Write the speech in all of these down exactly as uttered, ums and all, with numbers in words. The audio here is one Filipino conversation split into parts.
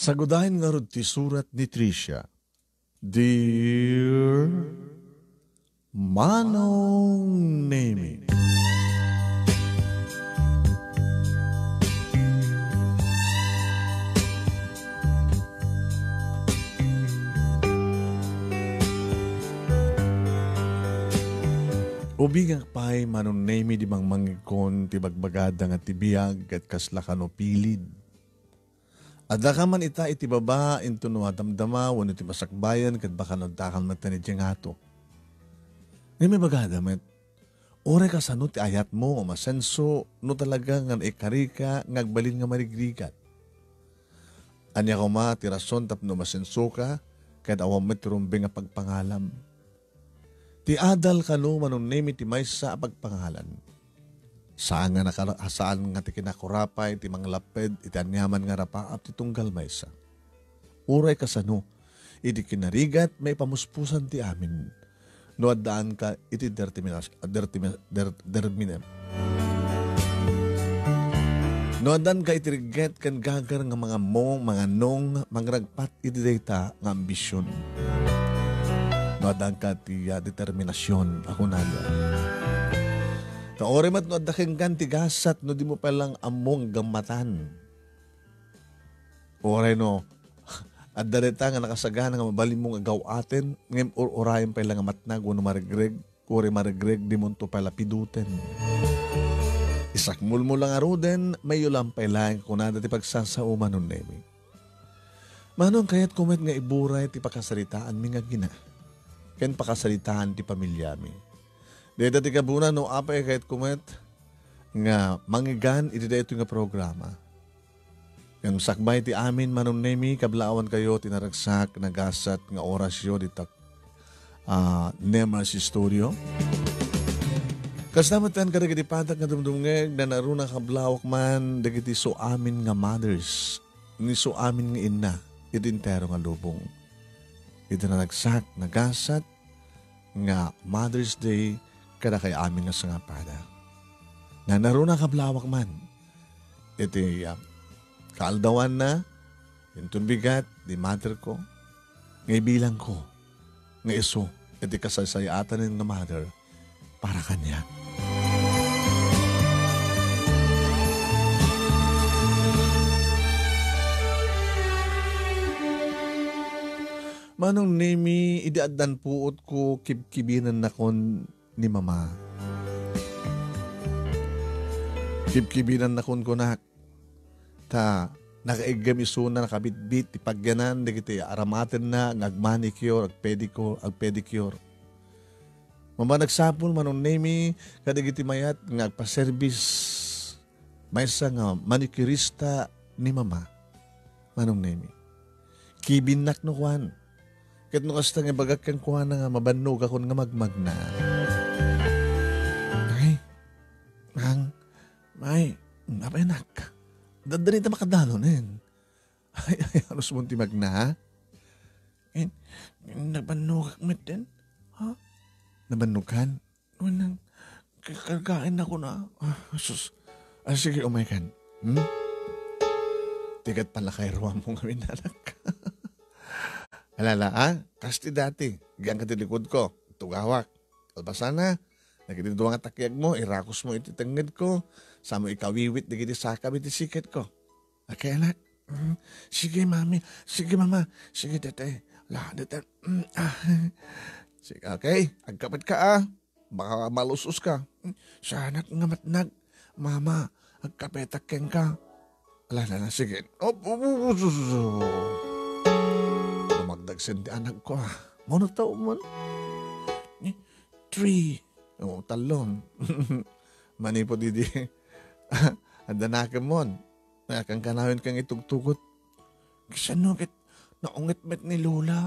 Sagudahin nga rod ti surat ni Tricia. Dear Manong Nemi. Ubing pa'y Manong Nemi di mang mangikon ti bagbagada nga tibiyag at kaslakan o pilid. Adda ka man ita iti baba into no damdama wano iti masakbayan kat baka nagtakal mata ni Tiyangato. Ngayon may bagada met. Ore ka sa no ti ayat mo o masenso no talaga nga ikarika ngagbalin nga marigrigat. Anya ko ma ti rason tapno masenso ka kahit awam met rumbing nga pagpangalam. Ti adal ka no Manong Nemi ti maysa pagpangalan. Saan nga nakala, saan nga ti kinakurapay, ti manglaped, iti anyaman nga rapaap, ti tunggal maysa. Uray kasano, iti kinarigat, may pamuspusan ti amin. No addaan ka, iti dertiminas, dertiminas, der, derminem. No addaan ka, iti riget, kan gagar nga mga mong, mga nong, mangragpat, iti data, nga ambisyon. No addaan ka, ti uh, determinasyon, ako naga. Kaore mat no adakeng ganti gasat no di mo palang among gamatan. Ore no, at darita nga nakasagana nga mabalin mong agaw atin, ngem or orayan pa lang matnag no marigreg, ore marigreg di mo to pala piduten. Isakmul mo lang aruden, may ulam pa lang kunada ti pagsasauman nun nemi. Manong kayat kumet nga iburay ti pakasaritaan mi nga gina. Ken pakasaritaan ti pamilya mi. Dito ti kabuna no apay kahit kumet nga mangigan iti dito nga programa. Yang sakbay ti amin Manong Nemi kablaawan kayo tinaragsak nagasat nga orasyo dito uh, Nemas Studio. Kastamatan ka dagiti patak nga dumdumngeg na naruna kablawak man dagiti so amin nga mothers ni so amin nga ina iti entero nga lubong. Iti naragsak nagasat nga Mother's Day kada kay amin nga sangapada. Na naruna kablawak man. Iti uh, kaaldawan na, yung bigat, di mother ko, ngay bilang ko, ngay iso, iti kasasayatan ng mother, para kanya. Manong Nemi, idiaddan puot ko, kibkibinan na kon ni mama. Kibkibinan na kun kunak. Ta, nakaigamiso na nakabitbit, ipagyanan, digiti aramaten na, ngagmanicure, agpedicure, agpedicure. Mama nagsapon, Manong Nemi, kadigiti mayat, ngagpaservice, maysa nga manicurista ni mama. Manong Nemi. Kibinak no kwan. Kat no kasta nga bagak kang kuha na nga mabanog ako nga magmagna. Ay, mang, may, apa enak. Dadanita makadalo na yun. Ay, ay, halos munti magna. Eh, nabanog akmet din. Ha? Nabanugan? Nang, kakarkain ako na. Ah, sus. Ah, sige, umaykan. Hmm? Tigat pala kay ruwam mong gawin anak. Alala, ah, kasti dati, giyang katilikod ko, tugawak, kalbasana, nagitituwa nga takyag mo, irakos mo iti tangid ko, sa mo ikawiwit, digiti sakab iti siket ko. Okay, anak? Mm, sige, mami, sige, mama, sige, tete, la, tete, mm, ah. Sige, okay, agkapit ka, ah, baka malusos ka. Mm, siya, anak, nga matnag, mama, agkapetak keng ka. Alala na, sige, oh, oh, oh, oh, oh, oh. Magdagsen di anak ko ah. Mono tao mo? Eh, three. O, oh, talon. Manipo didi. Andanaka mo. Nakang kanawin kang itugtugot. Kasi no, kit, naungit-met ni Lola.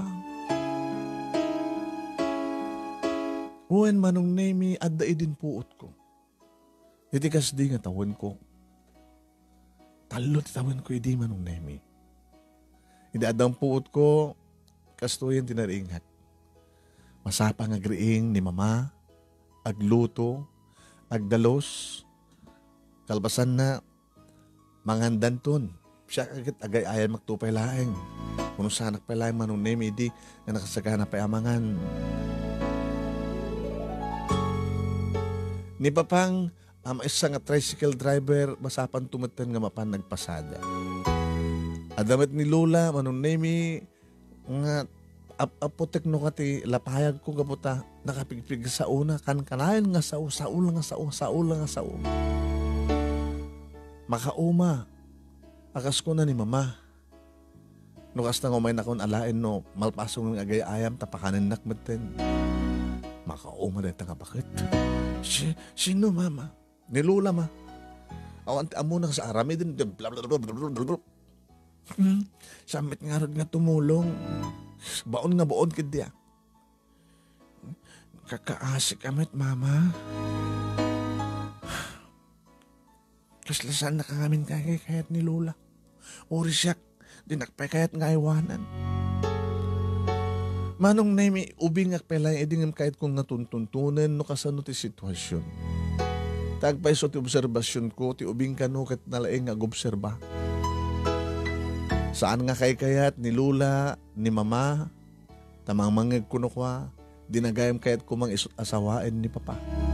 Uwen Manong Nemi, adda idin puot ko. Itikas di nga tawin ko. Talot tawin ko idi Manong Nemi. Hindi adang puot ko, kastuyan tinaringat. Masapang agriing ni mama, agluto, agdalos, kalbasan na, manghandan ton, siya agad agay ayan magtupay laeng. Kung sanak pa laeng manong name idi nga nakasagana pa amangan. Ni papang am isa nga tricycle driver masapan tumeten nga mapan nagpasada. Adamet ni Lola manong name nga ap apotek no kati lapayag ko gaputa nakapigpig sa una kan kanayon nga sao sao nga sao sao nga sao. Makauma akas ko na ni mama. No kas na ngumay na kon alain no malpasong ng agay ayam tapakanin nakmeten. Makauma na nga bakit? Si, sino mama? Ni Lola ma. Awan amo na sa arami din. Hmm, samit nga rin nga tumulong. Baon nga baon kidya. Kakaasik amit mama. Kaslasan na kangamin kaya kayat ni Lola. Ori siyak, dinakpay kayat nga iwanan. Manong naimi, ubing akpelay, edingam kayat kong natuntuntunan no kasano ti sitwasyon. Tagpay so ti obserbasyon ko, ti ubing kano kat nalaing nga obserba. Saan nga kay kayat ni Lola, ni Mama, tamang mangag kuno kwa, dinagayam kayat kumang asawain ni Papa.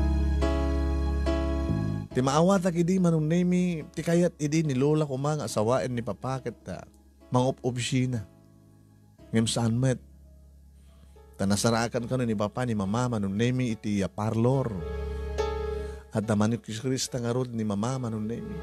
Ti maawat idi manong nemi ti kayat idi ni Lola kumang asawain ni Papa ket uh, mangop obsina. Ngem saan met. Tanasaraakan kano ni Papa ni Mama manong nemi iti uh, parlor. At naman ni Krista nga rod ni Mama manong nemi.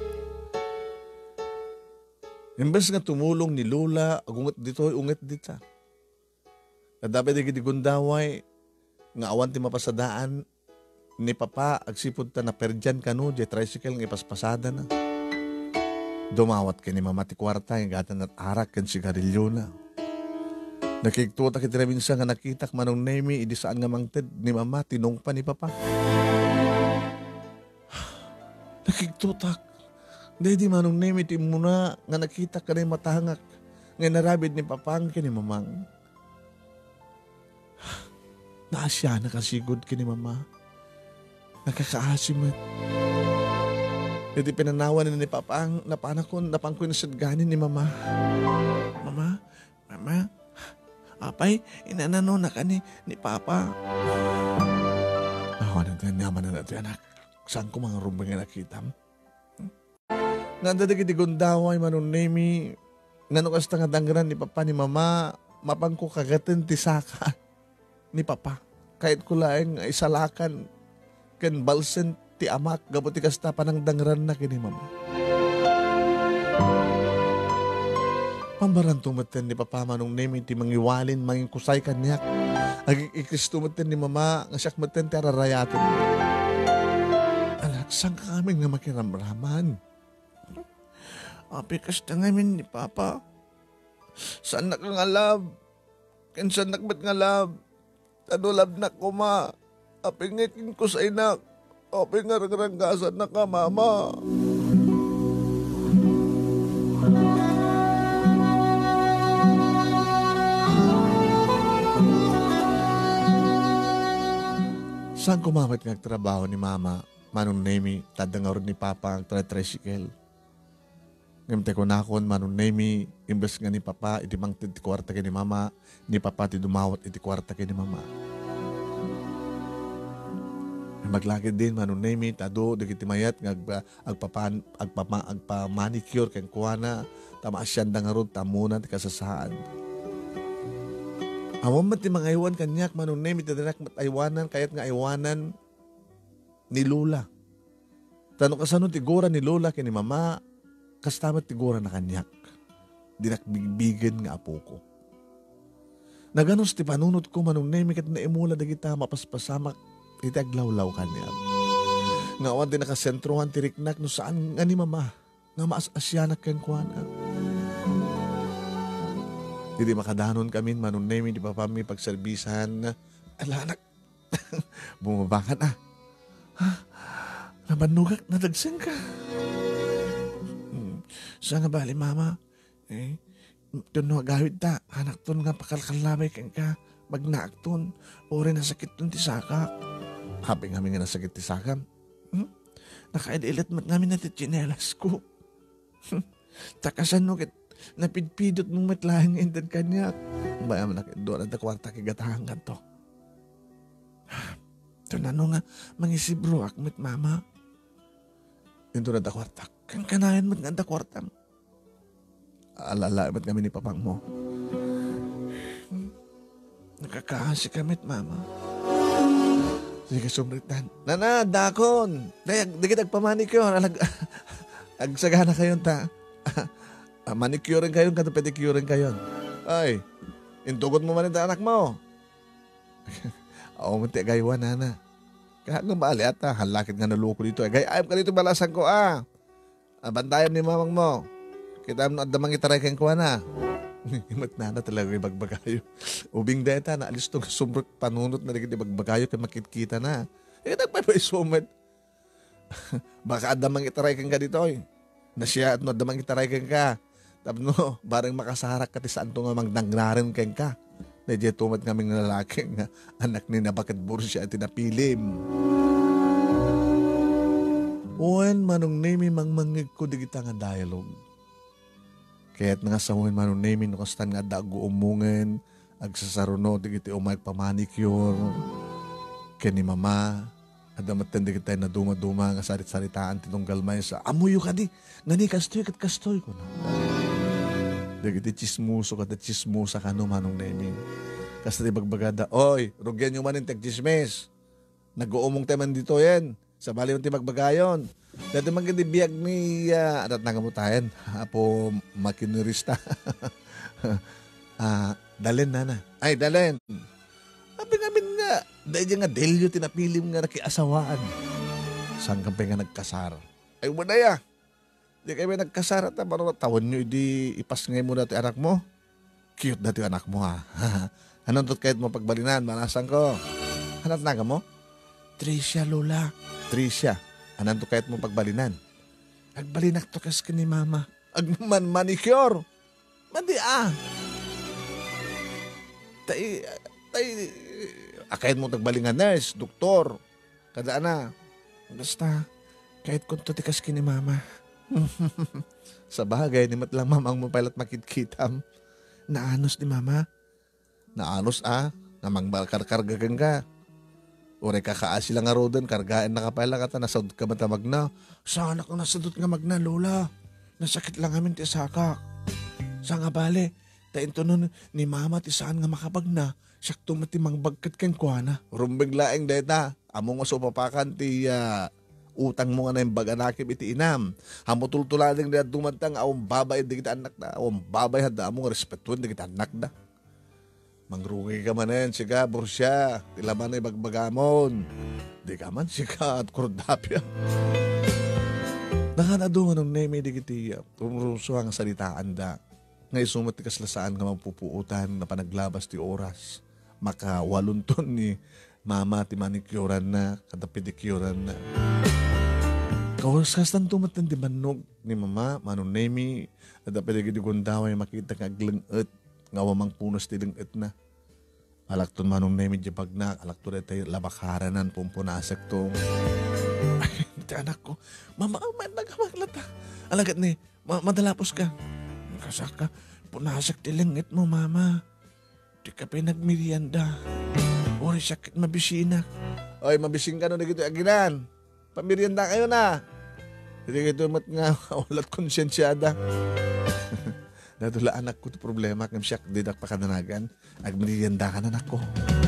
Imbes nga tumulong ni Lola agunget dito unget dita. At dapat di gundaway nga awan ti mapasadaan ni Papa agsipod ta na perdyan kano di tricycle nga ipaspasada na. Dumawat ka ni Mama ti kwarta nga gatan at arak kan sigarilyo na. Nakiktuta kiti minsan nga nakitak manong nemi idi saan nga mangted ni Mama tinong pa ni Papa. Nakiktutak. Dahil manong nemi ti muna nga nakitak ka na matahangak nga narabid ni Papa ang kini Mamang. Naasya na kasigod kini Mama. Nakakaasim at. Iti pinanawan ni Papa ang napanakon, napangkoy na sadganin ni Mama. Mama, Mama, apay, inanano na ka ni, ni Papa. Ako na tayo naman na natin anak. Saan ko mga rumbang nga nakita? Hmm? Nga dadagiti gundaway manong nemi, nga nukas nga dangran ni Papa ni Mama, mapangko kagatin ti saka ni Papa. Kahit ko laeng isalakan, ken balsen ti amak gabuti kasta panang dangran na kini Mama. Pambarantong maten ni Papa manong nemi ti mangiwalin manging kusay kanyak. Ag ikristo maten ni Mama nga siyak maten ti ararayatin. Anak, saan ka kami nga makiramraman? Api kasta ngamin ni Papa. Saan na ka nga lab? Ken saan nakbat nga lab? Tanulab na ko ma. Apingikin ko sa inak. Aping nga ranggasan na ka, Mama. Saan kumamit nga trabaho ni Mama? Manong nemi, tadangawar ni Papa ang tricycle. Ngamte ko nakon, manong nemi, imbes nga ni Papa, iti mangtid ti kwarta kay ni Mama, ni Papa ti dumawat iti kwarta kay ni Mama. Maglakid din manong nemi, tado, dagiti mayat, agpa, agpapan, agpama, agpa-manicure, kaya kuwana, tamasyan da nga ron, tamunan, ti kasasaan. Amon mat ti mga iwan kanyak, manong nemi, tadanak mat aywanan, kayat nga aywanan ni Lola. Tanong kasano tigura ni Lola kay ni Mama, kastamat tigura na kanyak. Dinakbigbigan nga apo ko. Naganos ti panunot ko manong nemi kat naimula dagita mapaspasamak iti aglawlaw kanyak. Nga awan din nakasentrohan ti riknak no saan nga ni Mama nga maas-asyanak kang kuwana. Hindi makadanon kami manong nemi di pa mi pagserbisahan. Alanak, bumabakan ah. Ha? Nabanugak na dagsang ka. Hmm. Saan nga bali, Mama? Eh, doon nga gawid ta. Anak ton nga pakalkalabay kang ka. Magnaak ton. Uri nasakit ton ti saka. Happy nga nga nasakit ti saka. Hmm? Nakaidilit mat namin na ti chinelas ko. Takasan no kit napidpidot mong matlaing indan kanya. Bayam na kit doon at kwarta kigatahangan to. Ito na no nga mangisibro akmit mama. Ito na da kwarta. Kang kanayan mat nga da kwarta. Alala mat kami ni papang mo. Nakakahasi kamit mama. Sige sumritan. Nana, dakon. Dayag, digit agpamanicure. Alag, agsagana kayon ta. Manicure kayon, kato pedicure kayon. Ay, intugot mo man ito anak mo. Oo, mati gaywan, nana. Kaya nga maali ata, halakit nga naluko dito. Eh, gayayam ka dito balasan ko, ah. Bandayam ni mamang mo. Kita mo at damang itaray kang kuha na. Imat na na talaga yung bagbagayo. Ubing deta, naalis itong sumrot panunot na rin bagbagayo kaya makitkita na. Eh, nagpapay sumat. Baka at damang itaray kang ka dito, eh. Na siya at no, damang itaray kang ka. Tapos no, barang makasaharak ka ti saan to nga magnangnarin kang ka. Medyo tumat kaming lalaking nga anak ni na bakit bursya at tinapilim. Uwan manong name mang mangig ko di kita nga dialogue. Kaya't nga sa uwan manong name no kastan nga dago umungan agsasaruno di kita umay pamanicure. Kaya ni mama adamatan di kita na duma-duma nga sarit-saritaan tinunggal may sa amuyo ka di. Ngani kastoy kat kastoy ko na. Dagiti chismuso kada chismusa ka no manong naming. Kasi di bagbagada, oy, rugyan yung manin tag-chismes. Nag-uumong teman dito yan. Sa bali yung tibagbagayon. Dati maganda biyag ni, uh, adat na kamutayan, apo makinurista. uh, dalen nana. Ay, dalen. Sabi ngamin nga, dahil nga delyo tinapilim nga nakiasawaan. Saan kang nga nagkasar? Ay, wala ya. Di kayo may nagkasara ta, parang tawon nyo, di ipas ngay mo dati anak mo. Cute dati anak mo ha. Anong tot kahit mo pagbalinan, manasan ko. Hanat na ka mo? Tricia, Lola. Tricia, anong tot kahit mo pagbalinan? Agbalinak to kas ka ni mama. Agman manicure. Mandi ah. Tay, tay, akayat mo tagbalingan nurse, doktor. Kada na. Basta, kahit kung to tikas ka ni mama. Sa bagay, ni matlang mamang mo pala at makitkitam. Naanos ni mama? Naanos ah, namang balkar-karga kang ka. Ure kakaasi lang nga rodan, kargaan na kapala ka ta, nasadot ka matamag na. Sana kang nasadot nga magna, Lola. Nasakit lang amin ti saka. Sa nga bale, tayin to nun ni mama ti saan nga makabag na, siyak tumatimang bagkat kang kuwana. Rumbig laeng deta, among masupapakan ti uh, utang mo nga na yung baganakip iti inam. Hamutultulading na dumantang awang babay di kita anak na. Awang babay hada among respetuan di kita anak na. Mangrugi ka man yan, siga, bursya. Tilaman na ibagbagamon. Di ka man, siga, at kordapya. Nakanadungan ng neme di kiti. Tumuruso ang salitaan da. Ngay sumat ti kaslasaan nga mapupuutan na panaglabas ti oras. Makawalunton ni mama ti manikyuran na, kada pedicure na. Kawas kastan tumatan di manog ni mama, manong nemi, at dapat di gundaway makita kag lenget, ngawamang punos ti lenget na. Alakton manong nemi di pagnak, alakton tayo labakaranan pumpunasak tong. Ay, hindi anak ko, mama, man nagamaglata. Alagat ni, ma madalapos ka. Kasaka, punasak ti lenget mo, mama. Di ka pinagmerienda. Uy, sakit mabisina. Oy, mabising ka no na gito aginan. Pamirianda kayo na. Hindi kayo mat nga walat konsensyada. Nadula anak ko to problema kang siyak didak pa kananagan. Agmirianda ka na nako.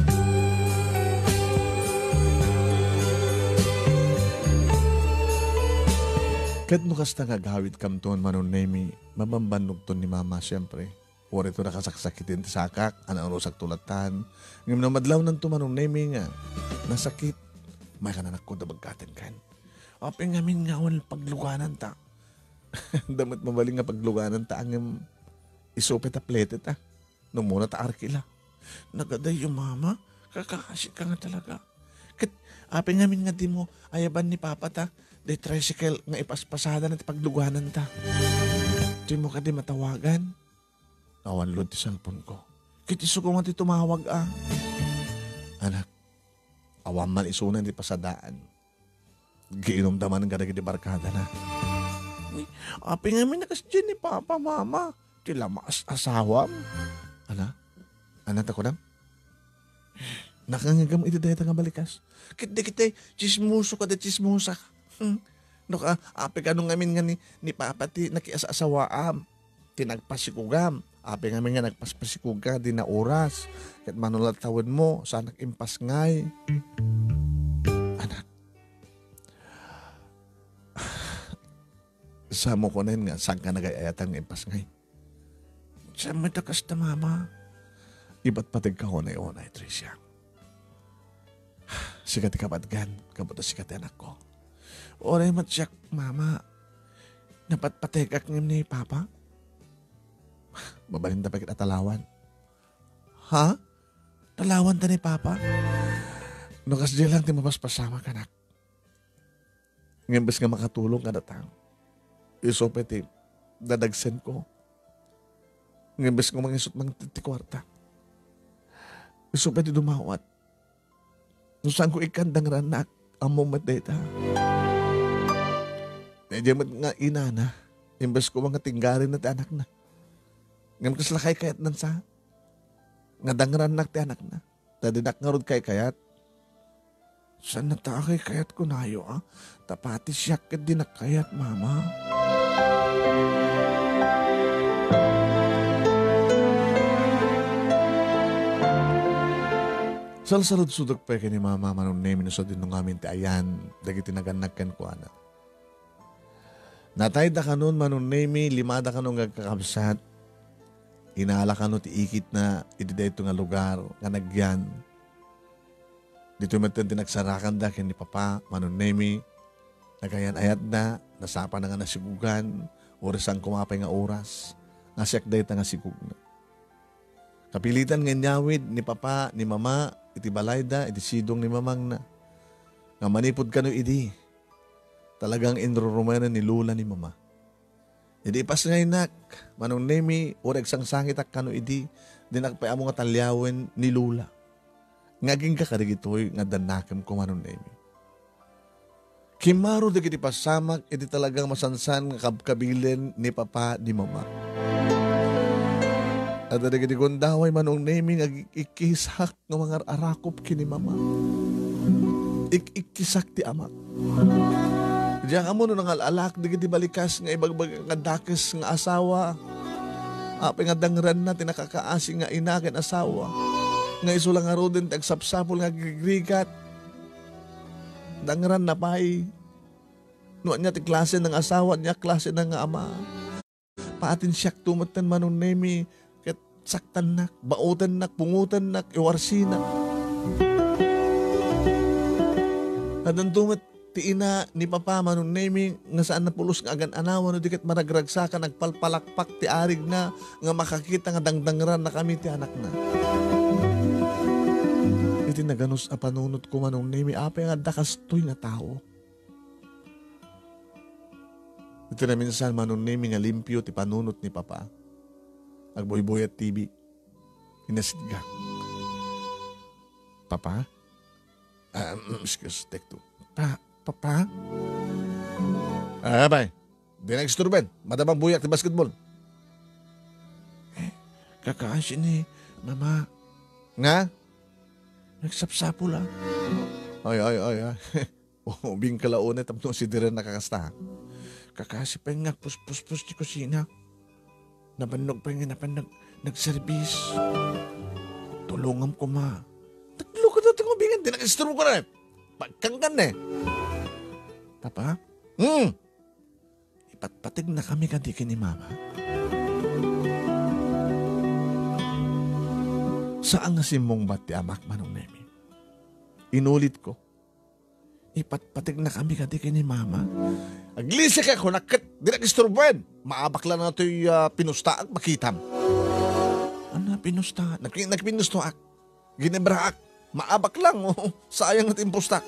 Kat no kasta nga gawid kamton manon nemi, mamambanog to ni mama siyempre. Uri to nakasaksakitin ti sakak, anang rusak tulatan. Ngayon na madlaw ng tumanong nemi nga, nasakit. May kananak ko da bagkatin kan. Ope nga min nga wal pagluganan ta. Damat mabaling nga pagluganan ta ang isupit a plete ta. Nung muna ta arkila. Nagaday yung mama, kakakasit ka nga talaga. Kat ape nga min nga di mo ayaban ni papa ta. Day tricycle nga ipaspasada na ti pagluganan ta. Di mo ka di matawagan. Awan lod ti cellphone ko. Kitiso ko nga ti tumawag ah. Anak, awan man isunan ti pasadaan. Giinom daman nga naging barkada na. Api nga may nakas dyan ni Papa, Mama. Tila maas asawam. Ana? Ana ta ko dam? Nakangagam iti dahita nga balikas. Kiti kiti, chismuso ka da chismusa ka. Hmm. No ka, api ka nung ngamin nga ni, ni Papa ti nakiasasawaam. Tinagpasikugam. Api nga nga nagpaspasikuga di na oras. Kat manulat tawad mo, sa impas ngay. Anak. Sa mo ko na yun nga, saan ka nagayayatang impas ngay? Sa matakas na Mama. Iba't patig ka ko na yun ay Tricia. Sikat kapatgan, kabuto sikat anak ko. Oray matsyak, Mama. Napatpatig ak ni Papa. Babalinda pa kita talawan. Ha? Talawan ta ni Papa? Nukas di lang ti mapaspasama ka nak. Ngembes nga makatulong ka datang. Isopeti, dadagsen ko. Ngembes nga mangisot mang titikwarta. Isopeti dumawat. Nusan ko ikandang ranak ang moment data. Medyo nga inana, imbes ko mga tinggarin na ti anak na. Ngam kaslakay kayat nan sa. Nga dangranak ti anak na. Dadinak nga rod kay kayat. Saan natakay kayat ko nayo ah? Tapati siyak kat dinak kayat Mama. Salsalod sudak pa ni Mama manong name sa din nung amin ti ayan. Dagi tinaganakan ko anak. Natay da kanon manong name limada kanong gagkakabsat. Inaala ka no ti ikit na iti ito nga lugar nga nagyan. Dito yung matan tinagsarakan da ken ni Papa manong name. Nagayan ayat na, nasapa na nga nasigugan. Oras ang kumapay nga oras. Nasyak da ita nga sigug na. Kapilitan nga nyawid ni Papa, ni Mama, iti balayda, iti sidong ni Mamang na. Nga manipod ka no idi. Talagang inrurumanan ni Lula ni Mama. Idi pas ngay nak, manong nemi, ureg sang sangit ak kano idi, dinakpaya mo nga talyawin ni Lula. Ngaging ka karigitoy nga danakam ko manong nemi. Kimaro di kiti pasamak, iti talagang masansan nga kabkabilin ni Papa ni Mama. At ada kiti kundaway manong nemi nga ikisak ng mga arakop kini Mama. Ik-ikisak ti amak. Diyan ka mo nung alak, di kiti balikas nga ibagbag nga dakes nga asawa. Ape nga dangran na tinakakaasi nga inakin asawa. Nga isulang nga rodin, tagsapsapol nga gigrigat. Dangran na pa'y. Nuan niya ti klase ng asawa niya, klase ng ama. Paatin siyak tumatan manong nemi, kat saktan nak, bautan nak, pungutan nak, iwarsinak. Adan tumat, ti ina ni Papa manong nemi, nga saan na pulos nga agan anawan, no dikat maragragsakan, nagpalpalakpak ti arig na, nga makakita nga dangdangran na kami ti anak na. Iti naganos a panunot ko manong nemi, apay nga dakastoy nga tao. Ito na minsan manong nemi nga limpyo ti panunot ni Papa. Agboy-boy at T V. Inasidga. Papa? Um, excuse, take two. Pa, Papa? Ah, bay. Di na eksturben. Madamang buyak ti basketball. Eh, kakaasin ni Mama. Nga? Nagsapsapo lang. Ay, ay, ay, ay. Oh, bing kalaone, tapos si Diren nakakasta. Kakasi pa nga, pus-pus-pus di kusina. Nabanog pa nga, napanog, nagservis. Tulungan ko, Ma. Taglo ka dati kong bingan, di nag-istro ko na eh. Pagkanggan eh. Papa? Hmm. Ipatpatig na kami kanti ni Mama. Saan nga si mong bati amak manong nemi? Inulit ko. Ipatpatig na kami kanti ni Mama. Aglisik ako nakat, di nag-isturbuan. Maabak lang na ito'y uh, pinustaak, makitam. Ano pinustaak? Nag nagpinustaak. Ginebraak. Maabak lang, oh. Sayang natin pustak.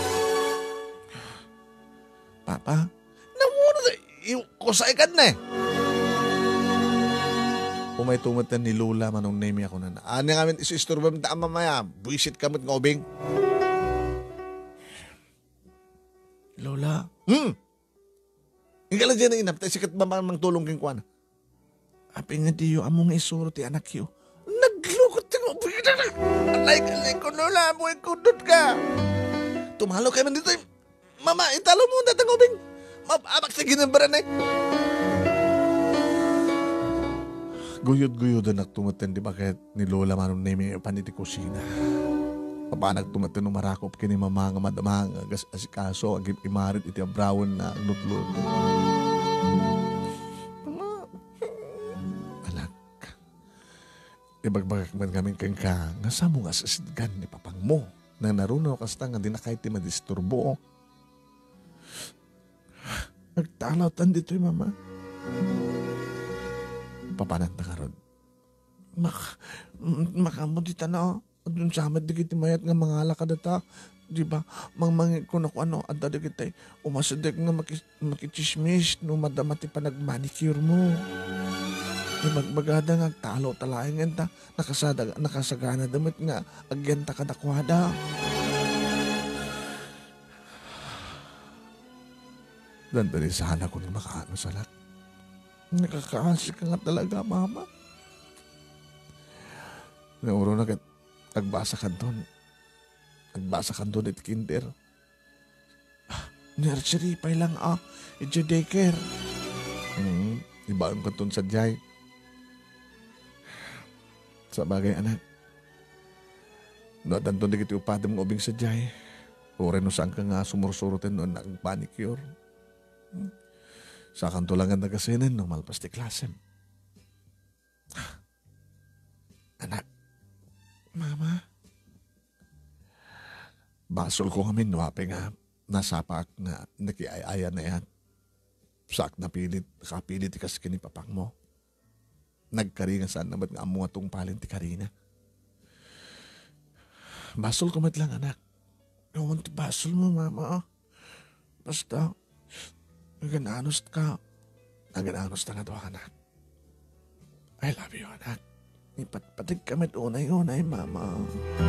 Papa, namuna na, kusaikan na eh. Umay tumatan ni Lula manong nemi ako na na. Ano nga amin isi-isturbuan ta mamaya? Buisit kamot ng obing. Lola, hmm? Ingka lang dyan na inap, tayo sikat ba mang tulong king kuwan? Api nga diyo, amo nga isuro ti anak yo. Naglukot ti mo, bigyan na. Alay-alay ko lola, mo ikudot ka. Tumalo kayo man dito. Mama, italo mo na tangobing. Mababak sa ginambaran eh. Guyod-guyod na nagtumaten, di ba kahit ni lola manong naming paniti kusina. Papanag tumaten ng marakop kini mama nga madamang agas asikaso agip imarit iti abrawon na agnutlod. Anak, ibagbagak man kami kang ka nga sa mo nga sasidgan ni papang mo na narunaw kasta nga di na kahit ti madisturbo. Nagtalaw tan dito'y mama. Papanat na karon. Mak, makamudita na dun sa amat digit mayat nga mga alakad ata. Di ba? Mang mangit ko na kung ano. At dada kita'y umasadek nga makis, makichismis no madamati pa nagmanicure mo. Di magbagada nga talo talaing nga nakasada, nakasagana damit nga agyanta kadakwada. Dandali sana ko na makaano sa lahat. Nakakaasi ka nga talaga, mama. Nauro na kat nagbasa ka doon. Nagbasa ka doon at kinder. Ah, nursery pa lang ah. It's your daycare. Hmm, ibaon ka doon sa jay. Sa bagay anak. Noatan doon di kiti upadam ng ubing sa jay. Ure no saan ka nga sumursurutin noon nag-manicure. Hmm. Sa kantulangan na kasinin, no, malpas ti klasem. Anak, mama, basol ko kami, no, api nga, nasapak na nakiayaya na yan. Sak na pilit, nakapilit ti kas kinipapang mo. Nagkaringa saan naman nga amo atong palin ti karina. Basol ko mat lang, anak. Ewan ti basol mo, mama. Basta, nagananos ka. Nagananos na nga to, anak. I love you, anak. Ipatpatig kami unay-unay, mama.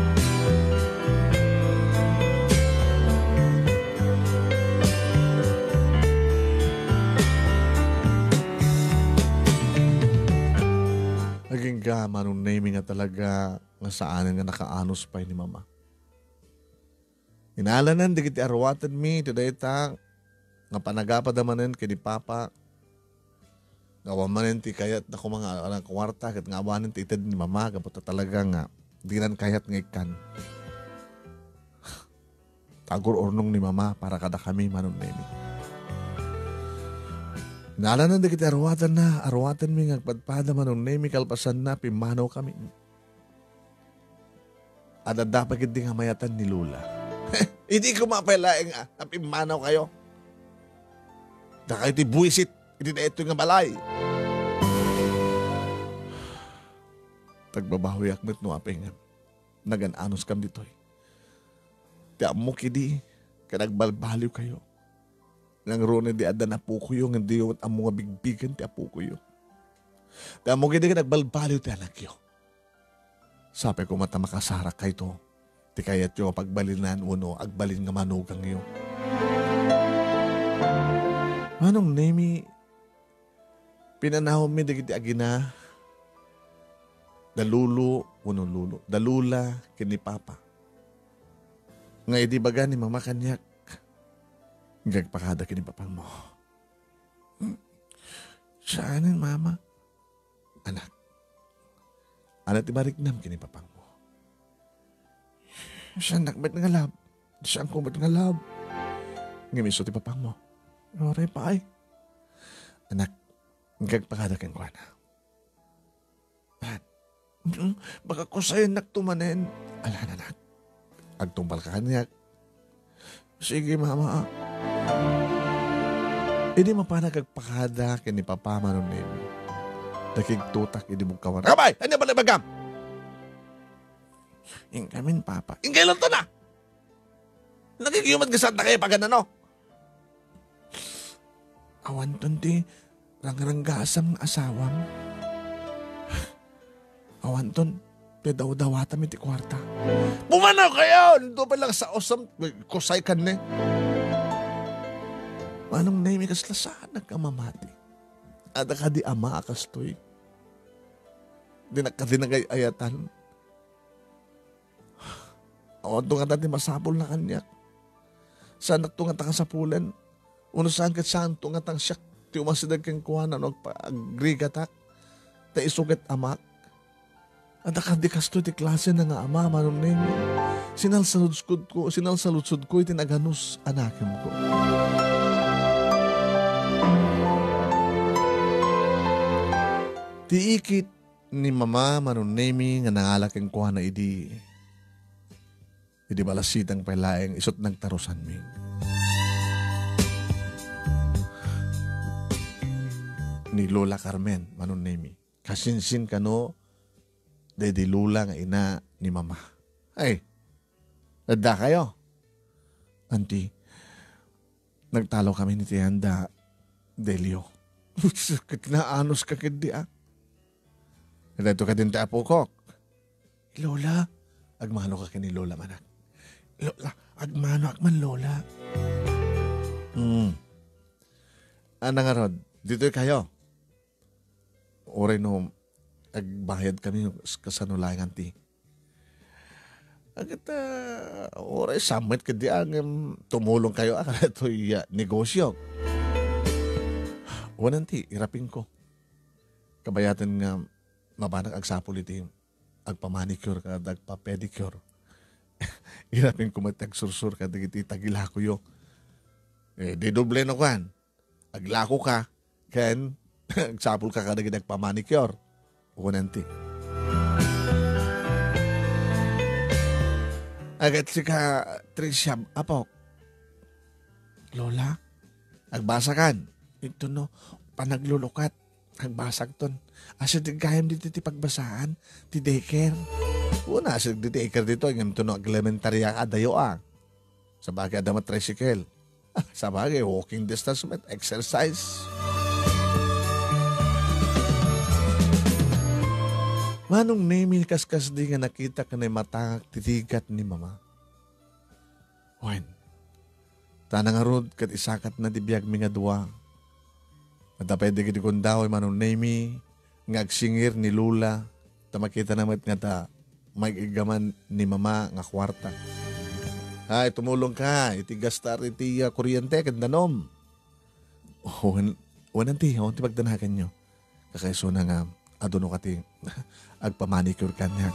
Naging gama nung naming nga talaga nga saan nga nakaanos pa ni mama. Inalanan, di kiti arwatan mi, today ta, nga panagapadaman kay di papa. Ngawamanin ti kayat na ko mga alang kwarta, kat ngawanin ti itad ni mama, kaputa talaga nga, di nan kayat nga ikan. Tagor ornong ni mama para kada kami manong naming. Inalanan, di kiti arwatan na, arwatan mi nga padpada manong naming kalpasan na, pimanaw kami. Ada dapat hindi nga mayatan ni Lula. Hindi ko mapailaing ah, pimanaw kayo. Daka iti buwisit, iti na ito nga balay. Tagbabawi akmet no apeng nagananos kam ditoy. Ti amo kidi, kanagbalbaliw kayo. Nang rone di ada na po kuyo, hindi yung amo nga bigbigan ti apo kuyo. Ti amo kidi kanagbalbaliw ti anak yo. Sabi ko mata makasarak kayo to, ti kayat yo pagbalinan uno, agbalin nga manugang yo. Manong nemi, pinanahon mi dagiti agina, dalulo, uno lulo, dalula, kini papa. Nga idi baga ni mama kanyak, gagpakada kini papang mo. Hmm. Saanin mama? Anak, anak ibarik nam kini papang mo. Saan nakbat nga lab? Saan kumat nga lab? Ngimiso ti papang mo. Lore pa ay. Anak, gagpakadakin ko na. At, baka ko sa'yo naktumanin. Ala na anak, agtumbal ka kanyak. Sige mama. Hindi mo pa nagagpakada kini papa manon nemi. Nakigtutak, hindi mo kawan. Kabay! Ano ba na bagam? Ingkamin papa. Ingkailan to na? Nagigiyumat ka saan na kayo pag ano? Awan ton ti rangranggasam ng asawam. Awan ton, ti daw-dawata mi ti kwarta. Bumanaw kayo! Nito pa lang sa osam, kusay kan ne. Manong Nemi kaslasana ka mamati. Ada ka di ama akastoy. Di na ka dinagay ayatan. O ito nga dati masapol na kanyak. Saan ito nga takasapulan? Uno saan ka saan ito nga tang siyak. Ti umasidag kang kuhanan o pag-agrigatak. Ta isugat amak. Ada ka di kastoy ti klase na nga ama manong Nemi. Sinalsaludsod ko, sinalsaludsod ko itinaganos anakim ko. Tiikit ni mama manong Nemi nga nangalak ang kuha na idi. Idi balasitang palaeng isot ng tarusan mi. Ni Lola Carmen manong Nemi. Kasinsin ka no, dedi Lula nga ina ni mama. Ay, nada kayo. Auntie, nagtalo kami ni Tihanda Delio. Kinaanos ka kindi ah. Dito ka din ta apo ko. Lola, agmano ka kini Lola manak. Lola, agmano akman Lola. Hmm. Ana nga rod, dito kayo. Oray no, agbayad kami kasanulayang anti. Agad uh, oray samit ka di ang um, tumulong kayo akala ito'y uh, negosyo. O nanti, irapin ko. Kabayatan nga mabanag agsapol iti agpamanicure ka, agpa-pedicure. Irapin ko matagsursur ka, iti tagilako yo. Eh, di doble na kan. Aglako ka, ken, agsapol ka ka, agpa-manicure. O nanti. Agad si ka, Tricia, apo. Lola, agbasakan. Ito no, panaglulukat. Agbasag ton. Asa di gayam dito ti pagbasaan, ti daycare. Una, asa di daycare dito, yung ito no, elementary ang adayo ah. Sabagay adamat tricycle. Ah, sabagay, walking distance met exercise. Manong Nemi kaskas di nga nakita ka na matangak titigat ni mama. Wen, tanang arod kat isakat na tibiyag mi nga duwa. At pwede kiti kundaw manong Nemi nga agsingir ni Lula ta makita namat nga ta may igaman ni mama nga kwarta. Ay, tumulong ka, itigastar iti uh, kuryente kandanom. Oh, wananti, wananti pagdanakan nyo. Kakaiso na nga, adono kati agpamanicure kanya.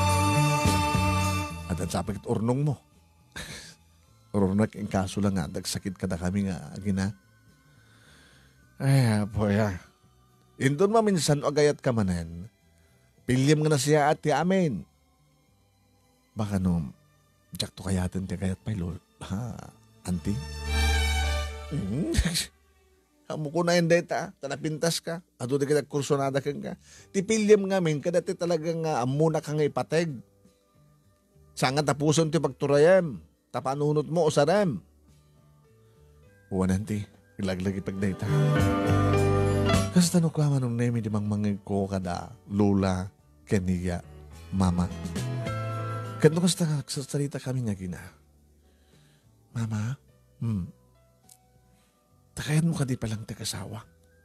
At ang sapag urnong mo. Urnak ang kaso lang nga, dagsakit ka na kami nga, agina. Ay, boy ah. Indon maminsan o gayat ka manen, pilyam nga na siya at ti amin. Baka no, jak to kayatin ti gayat pa'y lol. Ha, auntie? Mm. Amo ko na yung data, tanapintas ka, ato di ka kursunada kang ka. Ti pilyam nga min, kada ti talagang uh, amuna kang ipateg. Sanga tapuson ti pagturayem, tapanunot mo o sarem. Uwan auntie. Ilaglagi pag data. Kasi tanong ko manong Nemi di mang mangig ko kada Lola, kaniya, mama. Kano kasi nagsasalita kami nga gina. Mama, hmm, takayan mo ka di palang takasawa.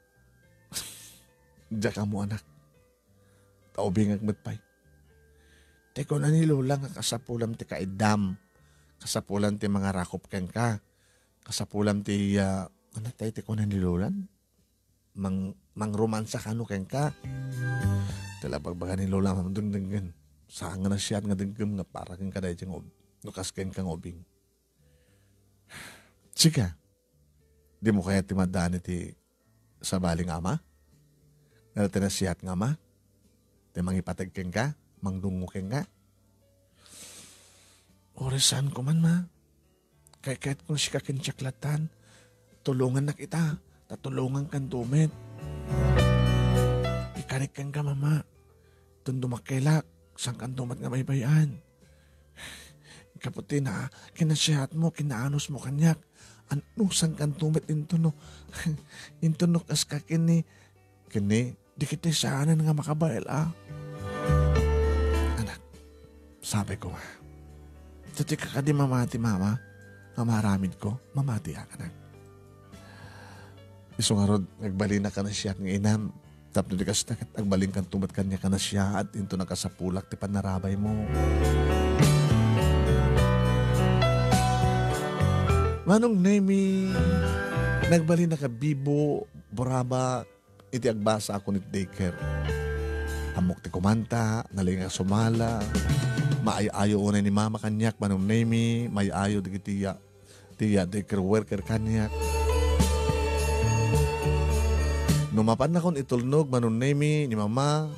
Diyan ka mo anak. Taubing agmatpay. Teko na ni Lola nga kasapulam ti kaidam. Kasapulam ti mga rakop ken ka. Kasapulam ti uh, ano tayo ti ko na nilulan? Mang, mang romansa ka no ken ka. Tala pagbaga ni Lola mamdungdunggan. Saan nga na siya nga dunggan nga para kang kaday tiyang ob. Nukas ken kang obing. Sika, di mo kaya timadaan iti sa baling ama? Natin na siyat nga ama? Di mangipatag ken ka? Mangdungo ken ka? Oresan ko man ma. Kaya kahit kung siya kakinsaklatan, tulungan na kita. Tatulungan kang tumit. Ikarik kang ka, mama. Tundumakilak. Sang kang tumat nga may bayan. Kaputi na, kinasyahat mo, kinaanos mo kanyak. Ano sang kang tumit into no? Into no kas ka kini. Kini, di kita saanan nga makabail ah. Anak, sabi ko nga. Tati ka ka di mamati mama. Mamaramid ko, mamati ka anak. Iso nga rod, nagbalina ka na siya ng inam. Tapos di kas nakat, agbalin kan tumat kanya ka na siya at into nakasapulak ti panarabay mo. Manong Nemi, nagbalin na ka bibo, boraba, iti agbasa ako ni daycare. Amok ti kumanta, nalinga sumala, maayo-ayo unay ni mama kanyak, Manong Nemi, maayo di tiya, tiya daycare worker kanyak. Numapan na kon itulnog, Manong Nemi, ni mama,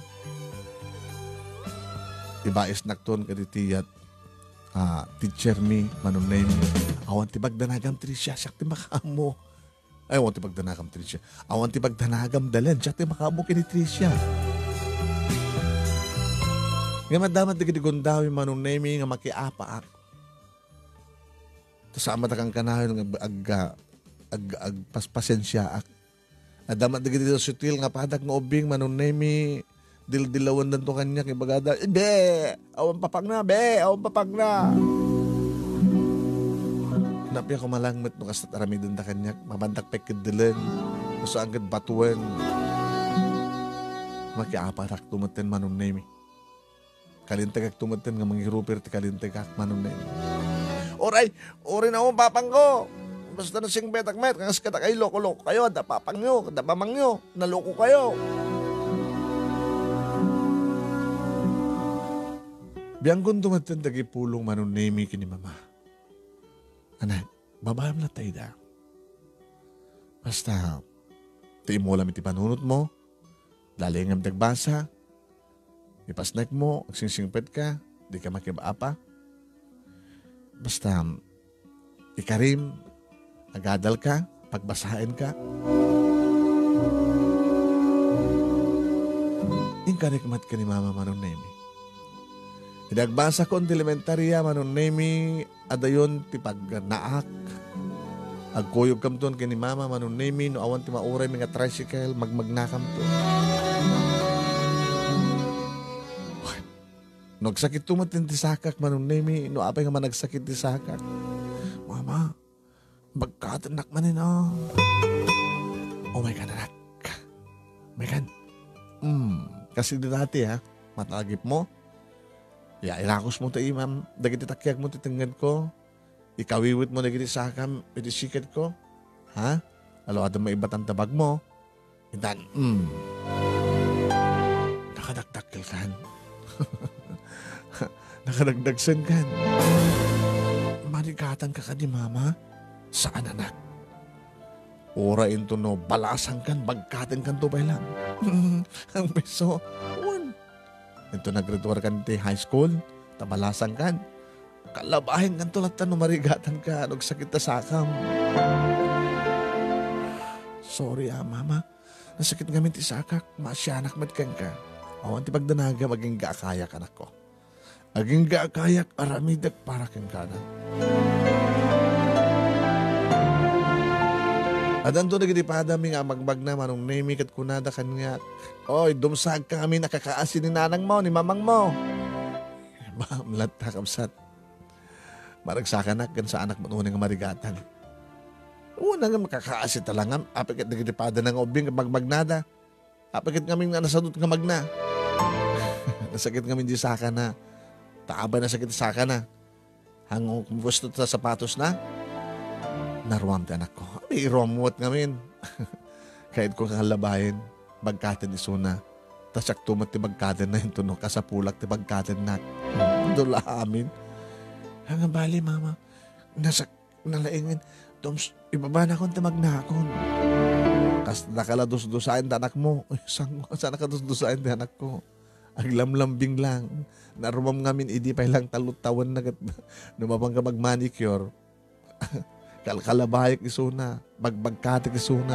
ibais nakton ka di tiyat, ah, teacher mi, Manong Nemi, awan ti pagdanagam Tricia, siyak ti makamo. Ay, awan ti pagdanagam Tricia. Awan ti pagdanagam dalan, siyak ti makamo kini Tricia. Nga madamat di kitigundawi, Manong Nemi, nga makiapa ak. Tasama ta kang kanayon nga ag, ag, ag, paspasensya ak. Adamat di kitito sutil nga padak nga ubing, Manong Nemi, dil-dilawan dan to kanya kay bagada. Eh, be! Awan papag na, be! Awan papag na! Napi ako malangmet no kasat aramidon da kanya. Mabantak pek kedilen. Gusto agad batuan. Makiaparak tumuten, Manong Nemi. Kalintagak tumuten nga mangirupir ti kalintagak, Manong Nemi. Oray! Oray na akong papang ko! Basta na siyang betak met. Kangas kata kayo, loko-loko kayo. Da papang nyo, da mamang nyo. Naloko kayo. Biyang kung tumatan dagi pulong, Manong Nemi kini mama. Anak, babaham na tayo da. Basta, tiin mo lang iti panunot mo, laling ang dagbasa, ipasnak mo, agsingsingpet ka, di ka makibaapa. Basta, ikarim, agadal ka, pagbasahin ka. Inkarikmat ka ni Mama, Manong Nemi. Idagbasa ko ang elementarya, Manong Nemi, adayon ti pagnaak. Agkuyog kam ton kini Mama, Manong Nemi, no awan ti mauray mga tricycle, magmagnakam to. Nagsakit tumatin ti sakak, Manong Nemi, no apay nga man nagsakit ti sakak. Mama, magkatanak manin oh. Oh my God, anak. Oh my God. Hmm, kasi di dati ha, matagip mo. Ya, ilakos mo tayo, ma'am. Dagiti takyag mo titingnan ko. Ikawiwit mo dagiti sakam, iti sikat ko. Ha? Alo, ada maibat ang tabag mo. Intan, hmm. Nakadagdagkil kan. Nakadagdagsan kan. Manigatan ka ka ni mama. Saan, anak? Ora into no, balasang kan, bagkatan kan to ba lang. Ang beso. Ito nag-graduar kan ti high school, tabalasan kan. Kalabahin kan tulad ta, numarigatan ka, nagsakit ta sakam. Sorry ah, mama. Nasakit ngamin ti sakak, masyanak matkan ka. Awan ti pagdanaga, maging gaakayak anak ko. Aging gaakayak, aramidag para kang kanan. Adan to nagitipadami nga magbag na, Manong Nemi kat kunada kanya. Oy, dumsag ka kami nakakaasin ni nanang mo, ni mamang mo. Mamlat takapsat. Maragsakan na kan sa anak mo nga marigatan. Una nga makakaasin talangam, apikit nagitipada ng ubing magbag nada. Apikit kami nga nasadot nga magna. Nasakit kami di saka na. Taaba na sakit saka na. Hangong gusto sa sapatos na. Naruam ti anak ko. May romwot ngamin. Kahit ko kakalabahin, bagkatan isuna. Tasak tumat ti bagkatan na ito no. Kasapulak ti bagkatan na. Dula amin. Hanggang bali, mama. Nasak, nalaingin. Doms, ibaba na akong tamagnakon. Kas nakaladus-dusain ti anak mo. Ay, saan, saan nakadus-dusain ti anak ko? Aglamlambing lang. Narumam ngamin, idi pa lang talutawan na. Numabang ka mag-manicure. Kalkalabayak isuna, bagbagkatik isuna.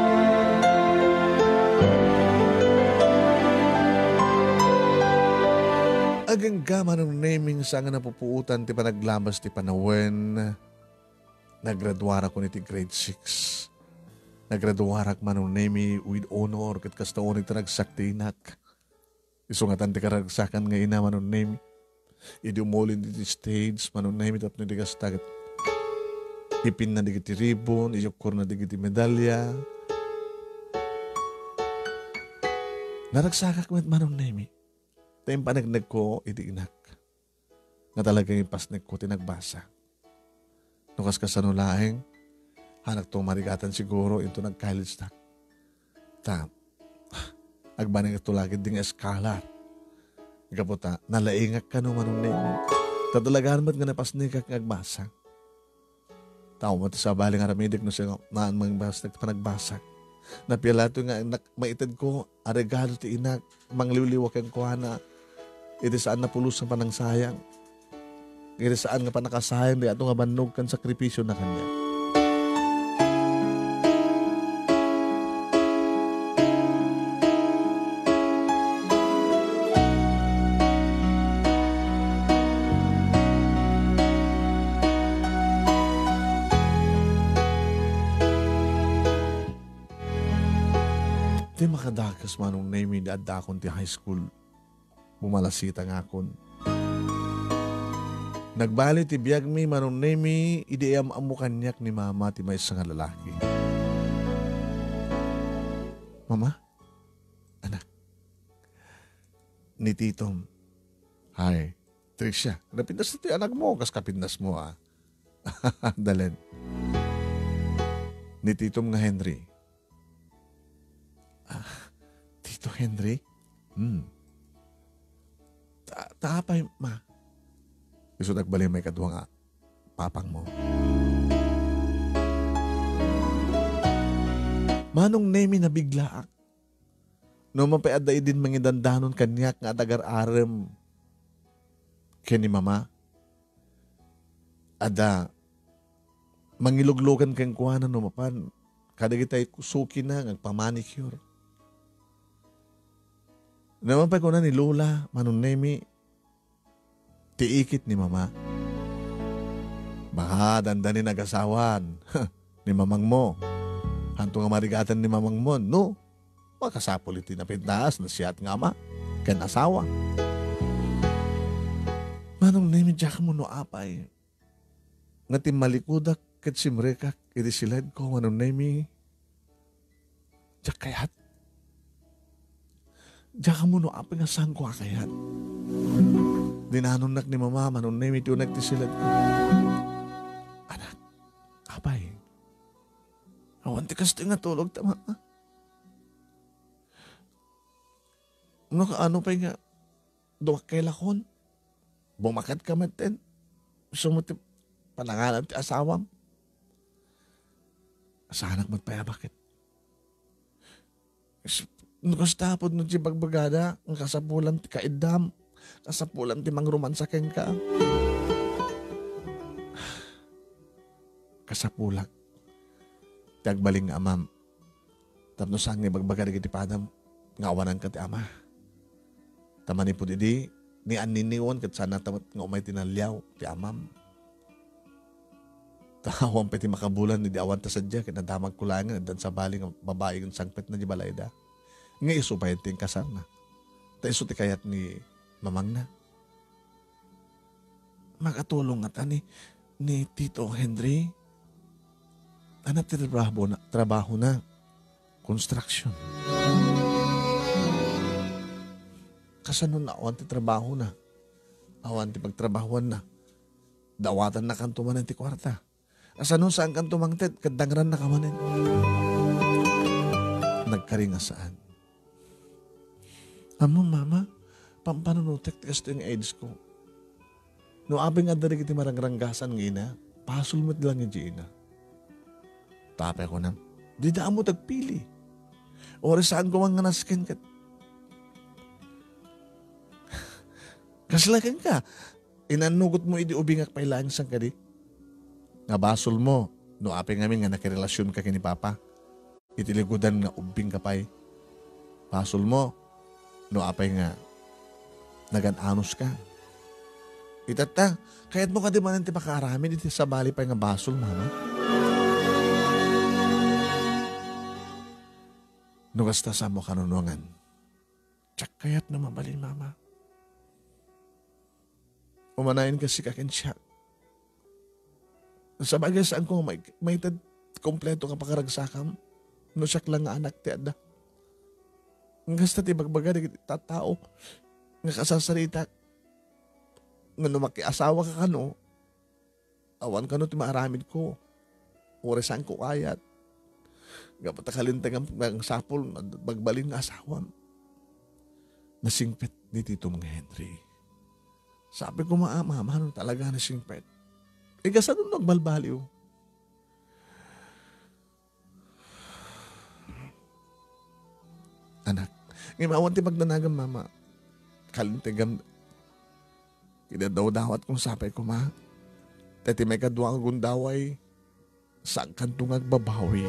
Agang gaman ng naming sa nga napupuutan ti panaglabas ti panawen. Naggraduara ko niti grade six. Naggraduara man ng nami with honor kat kasta unig ta nagsaktinak. Isungatan ti karagsakan nga ina man ng nami. Idi umulin ti stage man ng nami tapno ti kastagat. Ipin na digiti ribbon, iyukor na digiti medalya, Naragsakak met manong nemi. Tayong panagnag ko, iti inak. Nga talagang ipasnik ko tinagbasa. Nukas kasanulaeng, hanak to marigatan siguro ito nag-college na. Ta, agbanang ito lagi ding eskalar. Ikaputa, nalaingak ka no manong nemi. Tatalagaan ba't nga napasnikak ngagbasa? Tao mo sa baling aramidik no siya naan mga basa panagbasa. Napialato nga nak, maitad ko, aregalo ti inak, mangliwliwak ang kuhana. Iti saan napulus ang panang sayang. Iti saan nga panakasayang, di ato nga banog kan sakripisyo na kanya. Di makadakas manong name da adakon ti high school. Bumalasita nga akon. Nagbali ti biyag mi manong name ideam amu kanyak ni mama ti may isang lalaki. Mama? Anak? Ni Titom. Hi. Tricia. Napindas na ti anak mo. Kas kapindas mo ah. Dalen. Ni Titom nga Henry. Ah, Tito Henry? Hmm. Ta Taapay, ma. Gusto nagbali may kaduwa nga papang mo. Manong nemi na biglaak. No mapayaday din mangidandanon kanyak nga tagar-arem kani mama. Ada mangiluglugan kang kuhanan no mapan. Kada kita'y kusuki na ngagpamanicure. Naman pa ko na ni Lola, manong nemi, tiikit ni mama. Baka dandanin nag-asawan ni mamang mo. Hanto nga marigatan ni mamang mo, no? Makasapul iti na pintaas na siya at nga ma, kan asawa. Manong nemi, diyak mo no apay. Nga timalikudak kat simrekak, iti silad ko, manong nemi, diyak kayat. Diyak mo no apay nga saan ko akayat. Dinanon nak ni mama, manong nemi, ito nagtisilad ko. Anak, apay. Awan ti kas nga tulog tama. No, ano pa nga, duwak kay lakon. Bumakat ka matin. Sumuti panangalan ti asawam. Asanak magpaya bakit? Nukas tapod no ti bagbagada, ang kasapulan ti kaidam, kasapulan ti mangrumansa ken ka. Kasapulan. Ti agbaling nga amam. Tapno saan nga bagbagada iti padam, ngawanan ka ti ama. Tamani po didi, ni aniniwan kat sana tamat nga umay tinalyaw ti amam. Tawang peti makabulan ni di awan ta sadya ket nadamag kulangan dan sa baling babae ng sangpet na di balayda. Nga iso pa yung kasar na. Ta iso ti kayat ni mamang na. Makatulong at ani ni Tito Henry. Anak ti trabaho na, trabaho na. Construction. Kasanon na awan ti trabaho na. Awan ti pagtrabahuan na. Dawatan na kan tumanan ti kwarta. Asanon saan kan tumangted, kadangran na kamanin. Nagkaringa saan. Amo, mama, pampanunutek tigas ito yung AIDS ko. No abing nga dari kiti marangranggasan ng ina, pasulmat lang yung ina. Tape ko na, di daan mo tagpili. Ori saan ko mga naskin kat. Kaslakan ka, inanugot mo idi ubingak pailaan sang ka di. Nga basol mo, no apeng ngamin nga nakirelasyon ka kini papa. Itiligudan nga ubing ka pa'y. Basol mo, no apay nga nagan-anos ka. Itata, kahit mo ka di man ti makaramin, iti sa bali pa nga basol, mama. No kasta sa mo kanunungan, tsak kayat na mabalin, mama. Umanayin kasi kakin siya. Sa bagay saan ko may, may tad kompleto ka pakaragsakam, no siyak lang nga anak ti ada. Ang gasta ti bagbaga di tatao nga kasasarita nga numakiasawa ka kano, awan kano ti maaramid ko. Oresan ko kayat. Gapat kalintang ang sapol, bagbalin nga asawam. Nasingpet ni Tito mga Henry. Sabi ko, maama, mano talaga nasingpet. E gasa doon nagbalbaliw. Anak, ngayon ti magnanagam mama. Kalintigam. Kinadaw-dawat kong sapay ko ma. Tati may kadwa ang gundaway. Saan kantong agbabawi?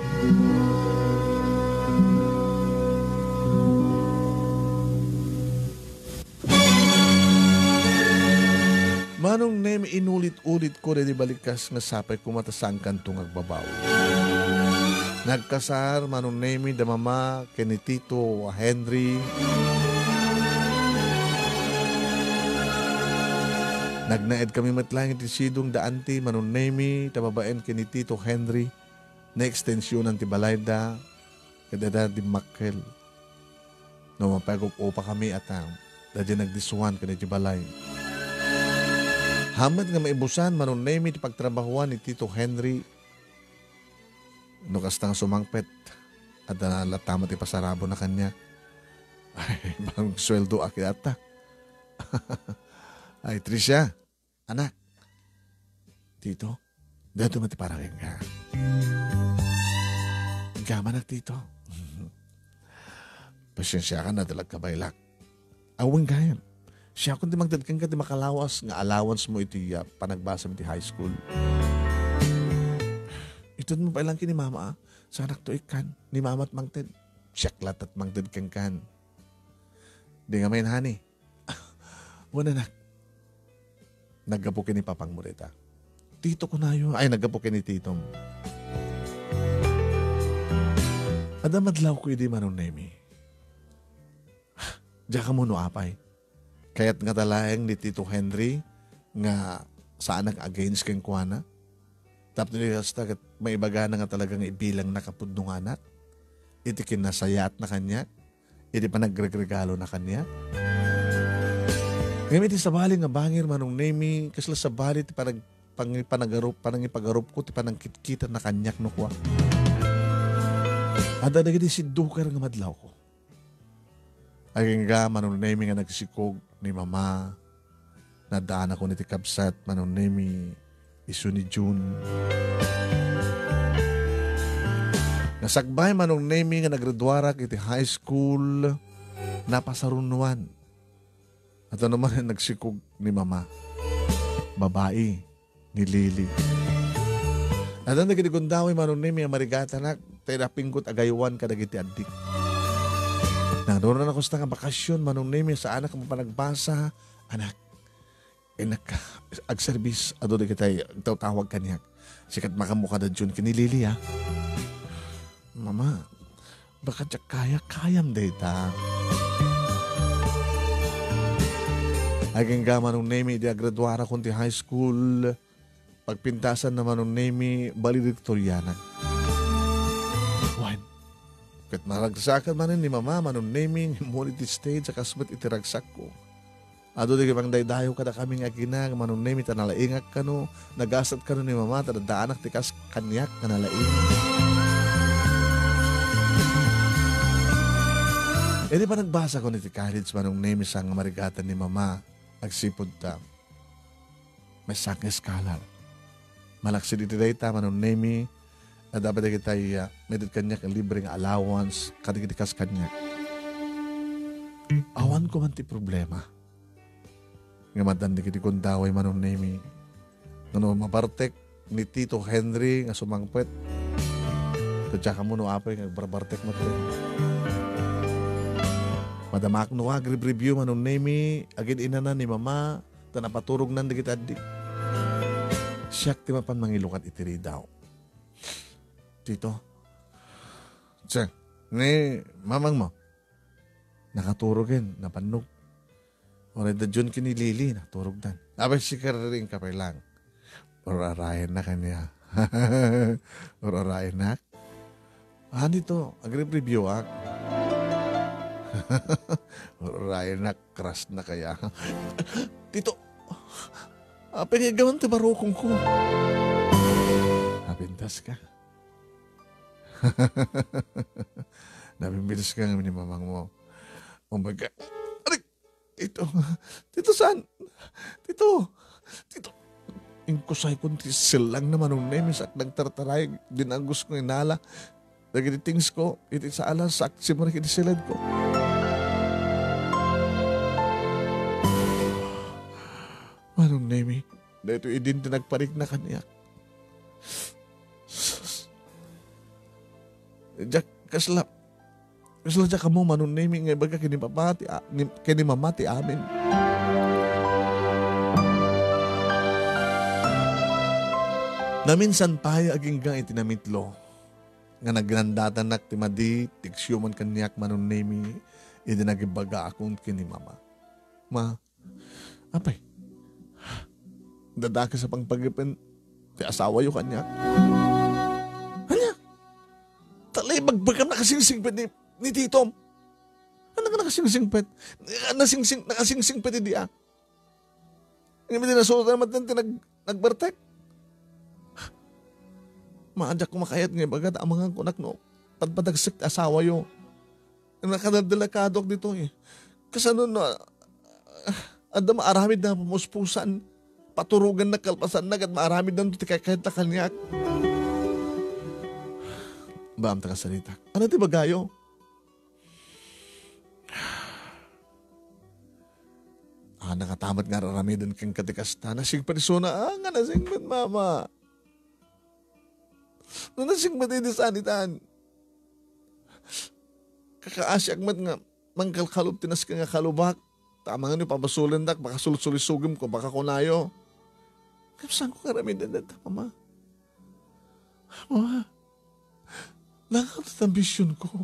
Manong nem inulit-ulit ko rin ibalikas nga sapay kumatasang kantong agbabawi. Nagkasar manong nemi da mama kini Tito Henry. Nagnaed kami matlang iti sidong da anti manong nemi tababaen kini Tito Henry na ekstensyon ng tibalayda kadada di makkel. No mapagop-opa kami atang dadya nagdisuan kani tibalay. Hamad nga maibusan manong nemi ti pagtrabahuan ni Tito Henry. No kastang sumangpet at nalatama ti pasarabo na kanya. Ay, bang sweldo akiata. Ay, Tricia, anak. Tito, dato mati parang ka. Gaman na, Tito. Pasyensya ka na dalag kabaylak. Awang gayan. Siya kung di magdadkan ka di makalawas nga allowance mo iti uh, panagbasa mo iti high school. Ito mo pa ilang kini mama ah. Sa anak to ikan. Ni mama at mangted. Siyaklat at mangted kang kan. Di nga main hani. Wala na. Naggapukin ni papang murita. Tito ko na yun. Ay, naggapukin ni tito mo. Adamadlaw ko hindi manong nemi. Diya ka mo no apay. Kaya't nga talaeng ni Tito Henry nga saan nag-against kang kuwana. Tapos nilasta may ibaga na nga talagang ibilang nakapudnong anak. Iti kinasayat na kanya. Iti pa nagregregalo na kanya. Ngayon iti sabali nga bangir manong nemi kasla sabali ti panag pang panagarup panang ipagarup ko ti panang kitkita na kanyak no kwa. Ada dagiti si Dukar nga madlaw ko. Aging nga manong nemi nga nagsikog ni mama. Nadaan ako ni ti kabsat manong nemi isu ni June. Nasagbay manong nemi nga naggraduarak iti high school napasarunuan. At ano naman ang nagsikog ni mama. Babae ni Lily. At ang nagigundaway manong nemi ang marigata na terapingkot agaywan ka nagiti adik. Nang doon na ako sa bakasyon manong nemi sa anak mo pa nagbasa. Anak, eh nag-ag-service ado na kita tawag kanyak. Sikat makamukha na dyan kini Lily ha. Mama, baka siya kaya-kayam data. Aging ga manong nemi di agraduara kunti high school. Pagpintasan na manong nemi valedictoriana. Wan. Kat maragsakan man ni mama manong nemi ngunit stage sa kasbat itiragsak ko. Ado di kibang daydayo kada kaming aginang manong nemi tanalaingak kano. Nagasat kano ni mama tadadaanak tikas kanyak kanalaing. E di pa nagbasa ko ni ti college manong nemi sang marigatan ni mama. Agsipod ta. May sakang eskalar. Malaksi dito dayta manong nemi na dapat na kita uh, medit kanyak ang libreng allowance kadikitikas kanyak. Awan ko man ti problema. Nga madan di kiti kundaway manong nemi. Ngano mabartek ni Tito Henry nga sumangpet. Tadya ka mo no apay nga barbartek mo ito. Madamak no agrib-review manong nemi, agin inanan ni mama, ta napaturog nan digit adik. Siyak ti mapan mangilukat itiri daw. Tito, Tse, ni mamang mo, nakaturogin, napanog. Oray da dyan kini Lily, naturog dan. Abay si kararing kapay lang. Orarayan na kanya. Orarayan na. Ah, dito, agrib-review ak. Raya na, crush na kaya. Tito, ah, pinagawan ti barukong ko. Napintas ka. Napimbitas ka nga ni mamang mo. Umaga. Aray! Tito. Tito saan? Tito. Tito. Ingkusay ko silang naman nung nemis at nagtartaray. Dinanggos ko inala. Nagititings ko. Iti sa alas. Saksi mo rin kinisilad ko. Manong nemi. Dito idin tinagparik na kanya. Jack, kaslap. Kaslap siya ka mo, manong naming nga baga kinimamati, kinimamati amin. Naminsan paya aging gang itinamitlo. Nga nagnandatan nak timadi, tiksyo man kanyak manong nami, idinagibaga akong kinimama. Ma, apay, dadaka sa pangpagipin, ti asawa yung kanyak. Talay magbagam nakasingsingpet ni, ni Titom. Ano ka nakasingsingpet? Nasingsing, nakasingsingpet ni Dia. Hindi mo dinasuot naman natin nag, nagbartek. Maadyak kumakayat ngayon bagad ang mga kunak no. Padpadagsik asawa yo. Nakadadalakadok dito eh. Kasano na, uh, ada maaramid na pumuspusan. Paturugan na kalpasan na at maaramid na ito kahit na kanyak. Baam ta kasalita. Ano ti bagayo? Ah, nakatamat nga raramidan kang katikasta. Nasing parisona, ah, nga nasing man, mama. No, nasing matindi sanitan. Kakaasyak mat nga, mangkalkalop tinas ka nga kalubak. Tama nga niyo, pabasulan dak, baka sulit-sulisugim ko, baka kunayo. Kapsaan ko karamidan na mama? Mama, langat at ambisyon ko.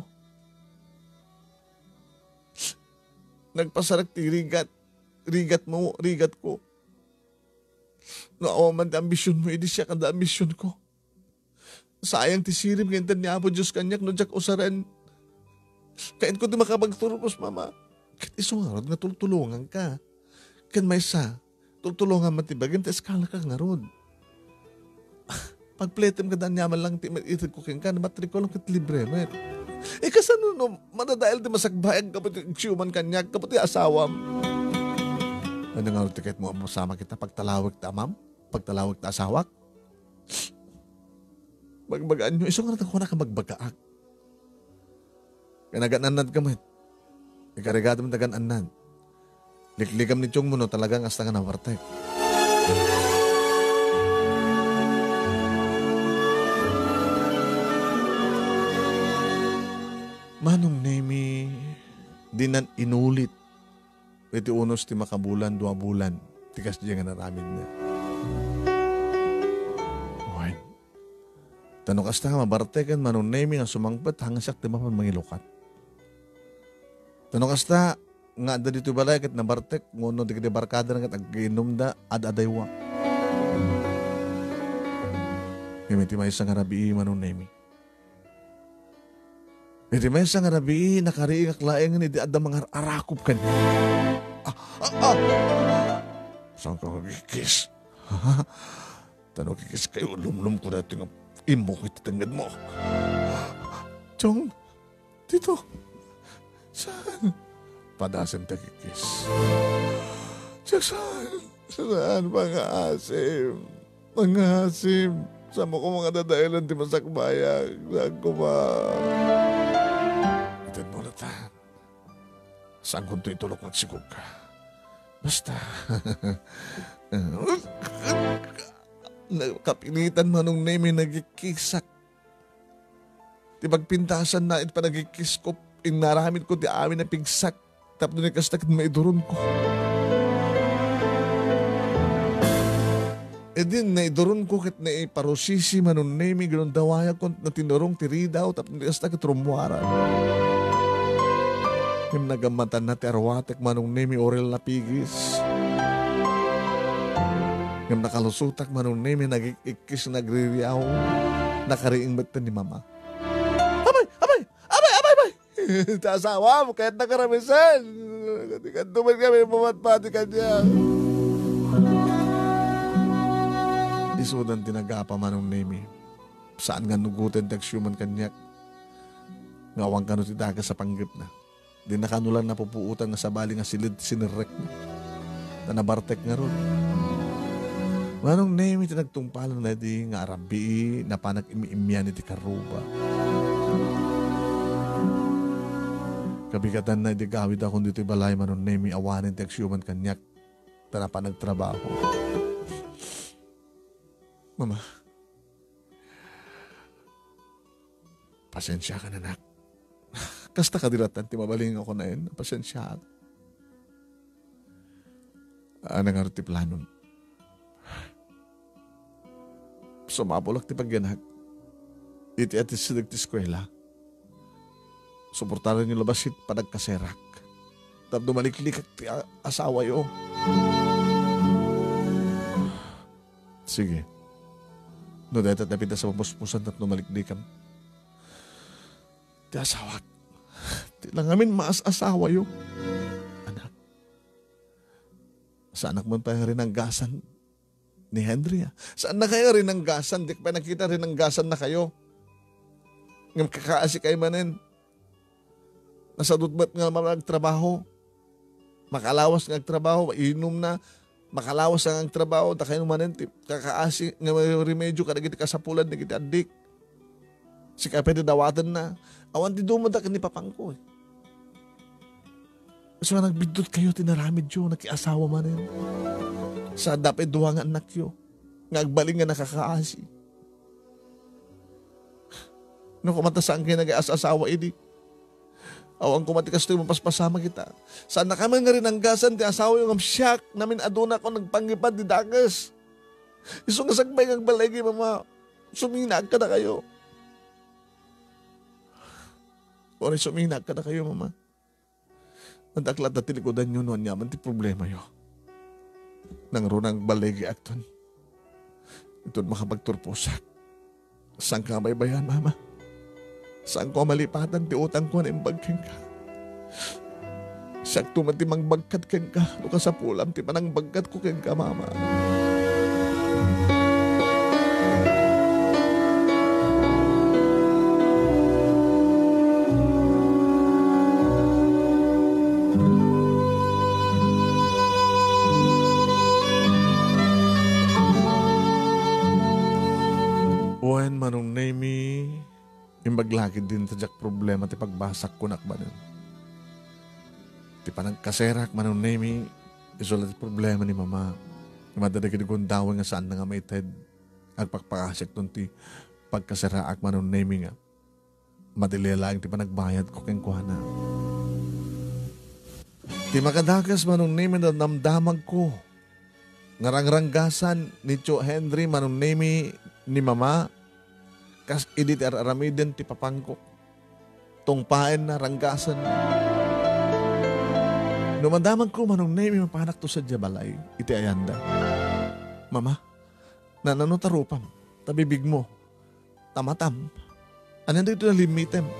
Nagpasarak ti rigat. Rigat mo, rigat ko. Naawaman ti ambisyon mo, hindi siya kada ambisyon ko. Sayang ti sirim, ganyan niya po Diyos kanyak, no jak usaran. Kain ko di makapagturupos, mama. Kahit isungarod nga tultulungan ka. Kan may sa, tultulungan matibagin, ta eskala ka nga rod. Pagpletem ka daan yaman lang, itig ko king ka, matriko lang kit libre, met. Eh kasano no, madadahil di masagbayag, kapati siuman kanyak, kapati asawam. Ano nga rin tiket mo, masama kita, pagtalawag ta, ma'am? Pagtalawag ta asawak? Magbagaan nyo, iso nga natin ko na ka magbagaak. Kanagananad ka, met. Ikarigado mo tagan-anan. Liklikam ni Chong mo, no, talagang hasta nga nawartek. Manong nemi, dinan inulit. Iti unos ti makabulan, dua bulan. Tikas diya nga naramid na. Okay. Tanong kasta nga mabartekan, manong nemi nga sumangpat, hangasak ti mapan mangilukat. Tanong kasta, nga da dito balay kat nabartek, ngono di kati barkada nga ag-inom da, ad-adaywa. Mimiti may isang harabi, manong nemi. Iti may isang rabi, nakariingak laeng ni di ada mga arakop ka niya. Ah, ah, ah! Saan ka magkikis? Tanong kikis kayo, lumlum ko dati nga imo ko ititangad mo. Chong, dito, saan? Padasan ta kikis. Saan? Saan mga asim? Mga asim. Saan mo ko mga dadailan di masakbayag? Saan ko ba? Itan mo na ta. Saan kung ito itulok magsigog ka? Basta. Kapilitan mo nung name nagikisak. Di pagpintasan na it pa nagikis ko. Inaramit ko di amin na pigsak. Tapos na kastakit maiduron ko. E din, naiduron ko kit na iparosisi manun name ganun dawaya ko na tinurong tiridaw tapos na kastakit rumwara. Yung nagamatan na terwatek manung nemi orel na pigis. Yung nakalusutak manung nemi nagikikis nagririyaw. Nakariing batan ni mama. Abay! Abay! Abay! Abay! Abay! Ta asawa mo, kahit nakaramisan. Kantuman kami, mamatpati kanya. Isudan tinagapa manong nemi. Saan nga nugutin teksyuman kanyak. Ngawang kano ti daga sa panggip na. Di nakanulan na pupuutan nga sabali nga silid sinirek na. Tanabartek nga ron. Manong nemi tinagtungpalan na di nga arabi na panak imi-imyan iti karuba. Kabigatan na di gawid akong dito'y balay manong nemi awanin teksyuman kanyak. Tanapa nagtrabaho. Mama, pasensya ka na, nak. Kasta ka diratan, timabaling ako na yun. Pasensya ka. Ano nga ti planon? Sumapulak ti pagyanag. Iti ati sinig ti eskwela. Suportaran yung labasit panagkaserak. Tapos dumaliklik ti asawa yo. Sige. No, dahil tatapit na sa mapuspusan at numaliklikam. Ti asawak. Ti lang amin maas asawa yo. Anak. Sa anak mo pa rin ang gasan ni Henry. Ha? Saan na kayo rin ang gasan? Di pa nakita rin ang gasan na kayo. Ngam kakaasi kayo manin. Nasa dutbat nga magtrabaho. Makalawas nga agtrabaho. Inom na. Makalawas ang trabaho, da kayo manin, kakaasi, nga may remedyo ka na kita kasapulan, na kita adik. Si kapede dawatan na. Awan ti dumada ka ni papangko eh. So nagbidot kayo, tinaramid yo, nakiasawa manin. Sa dapat duwa nga anak yo, nga agbaling nga nakakaasi. No kumatasaan kayo nag-asawa ini. Awang kumatikas ito yung mapaspasama kita. Saan na kami nga rin ang gasan, ti asawa yung amsyak, namin aduna ko nagpangipad di dagas. Iso nga sagbay ng balagi, mama. Suminag ka na kayo. Ori, suminag ka na kayo, mama. Nandaklat na tinikodan nyo noon yaman, ti problema yo. Nang runang balagi akton. Ito'n makapagturposak. Saan ka may bayan, mama? Saan ko malipatan ti utang ko na imbagkin ka? Siyak tumati mangbagkat ken ka. Luka sa pulam ti panang bagkat ko ken ka, mama. Wen manong nemi imbaglakid din tadyak problema ti pagbasak ko nakbanin. Ti panagkaserak manong nemi isola ti problema ni mama. Imadadagid gundawin nga saan na nga may ted agpakpakasik nun ti pagkaseraak manong nemi nga. Madili lang ti panagbayad ko keng kuhana. Ti makadagas manong nemi na namdamag ko. Ngarangranggasan ni Tio Henry manong nemi ni mama. Kas idit aramiden ti papangkok. Tungpain na ranggasan. Numandaman ko manong nemi mapanak to sa jabalay. Iti ayanda. Mama, nanano tarupam. Tabibig mo. Tamatam. Ano dito na limitem?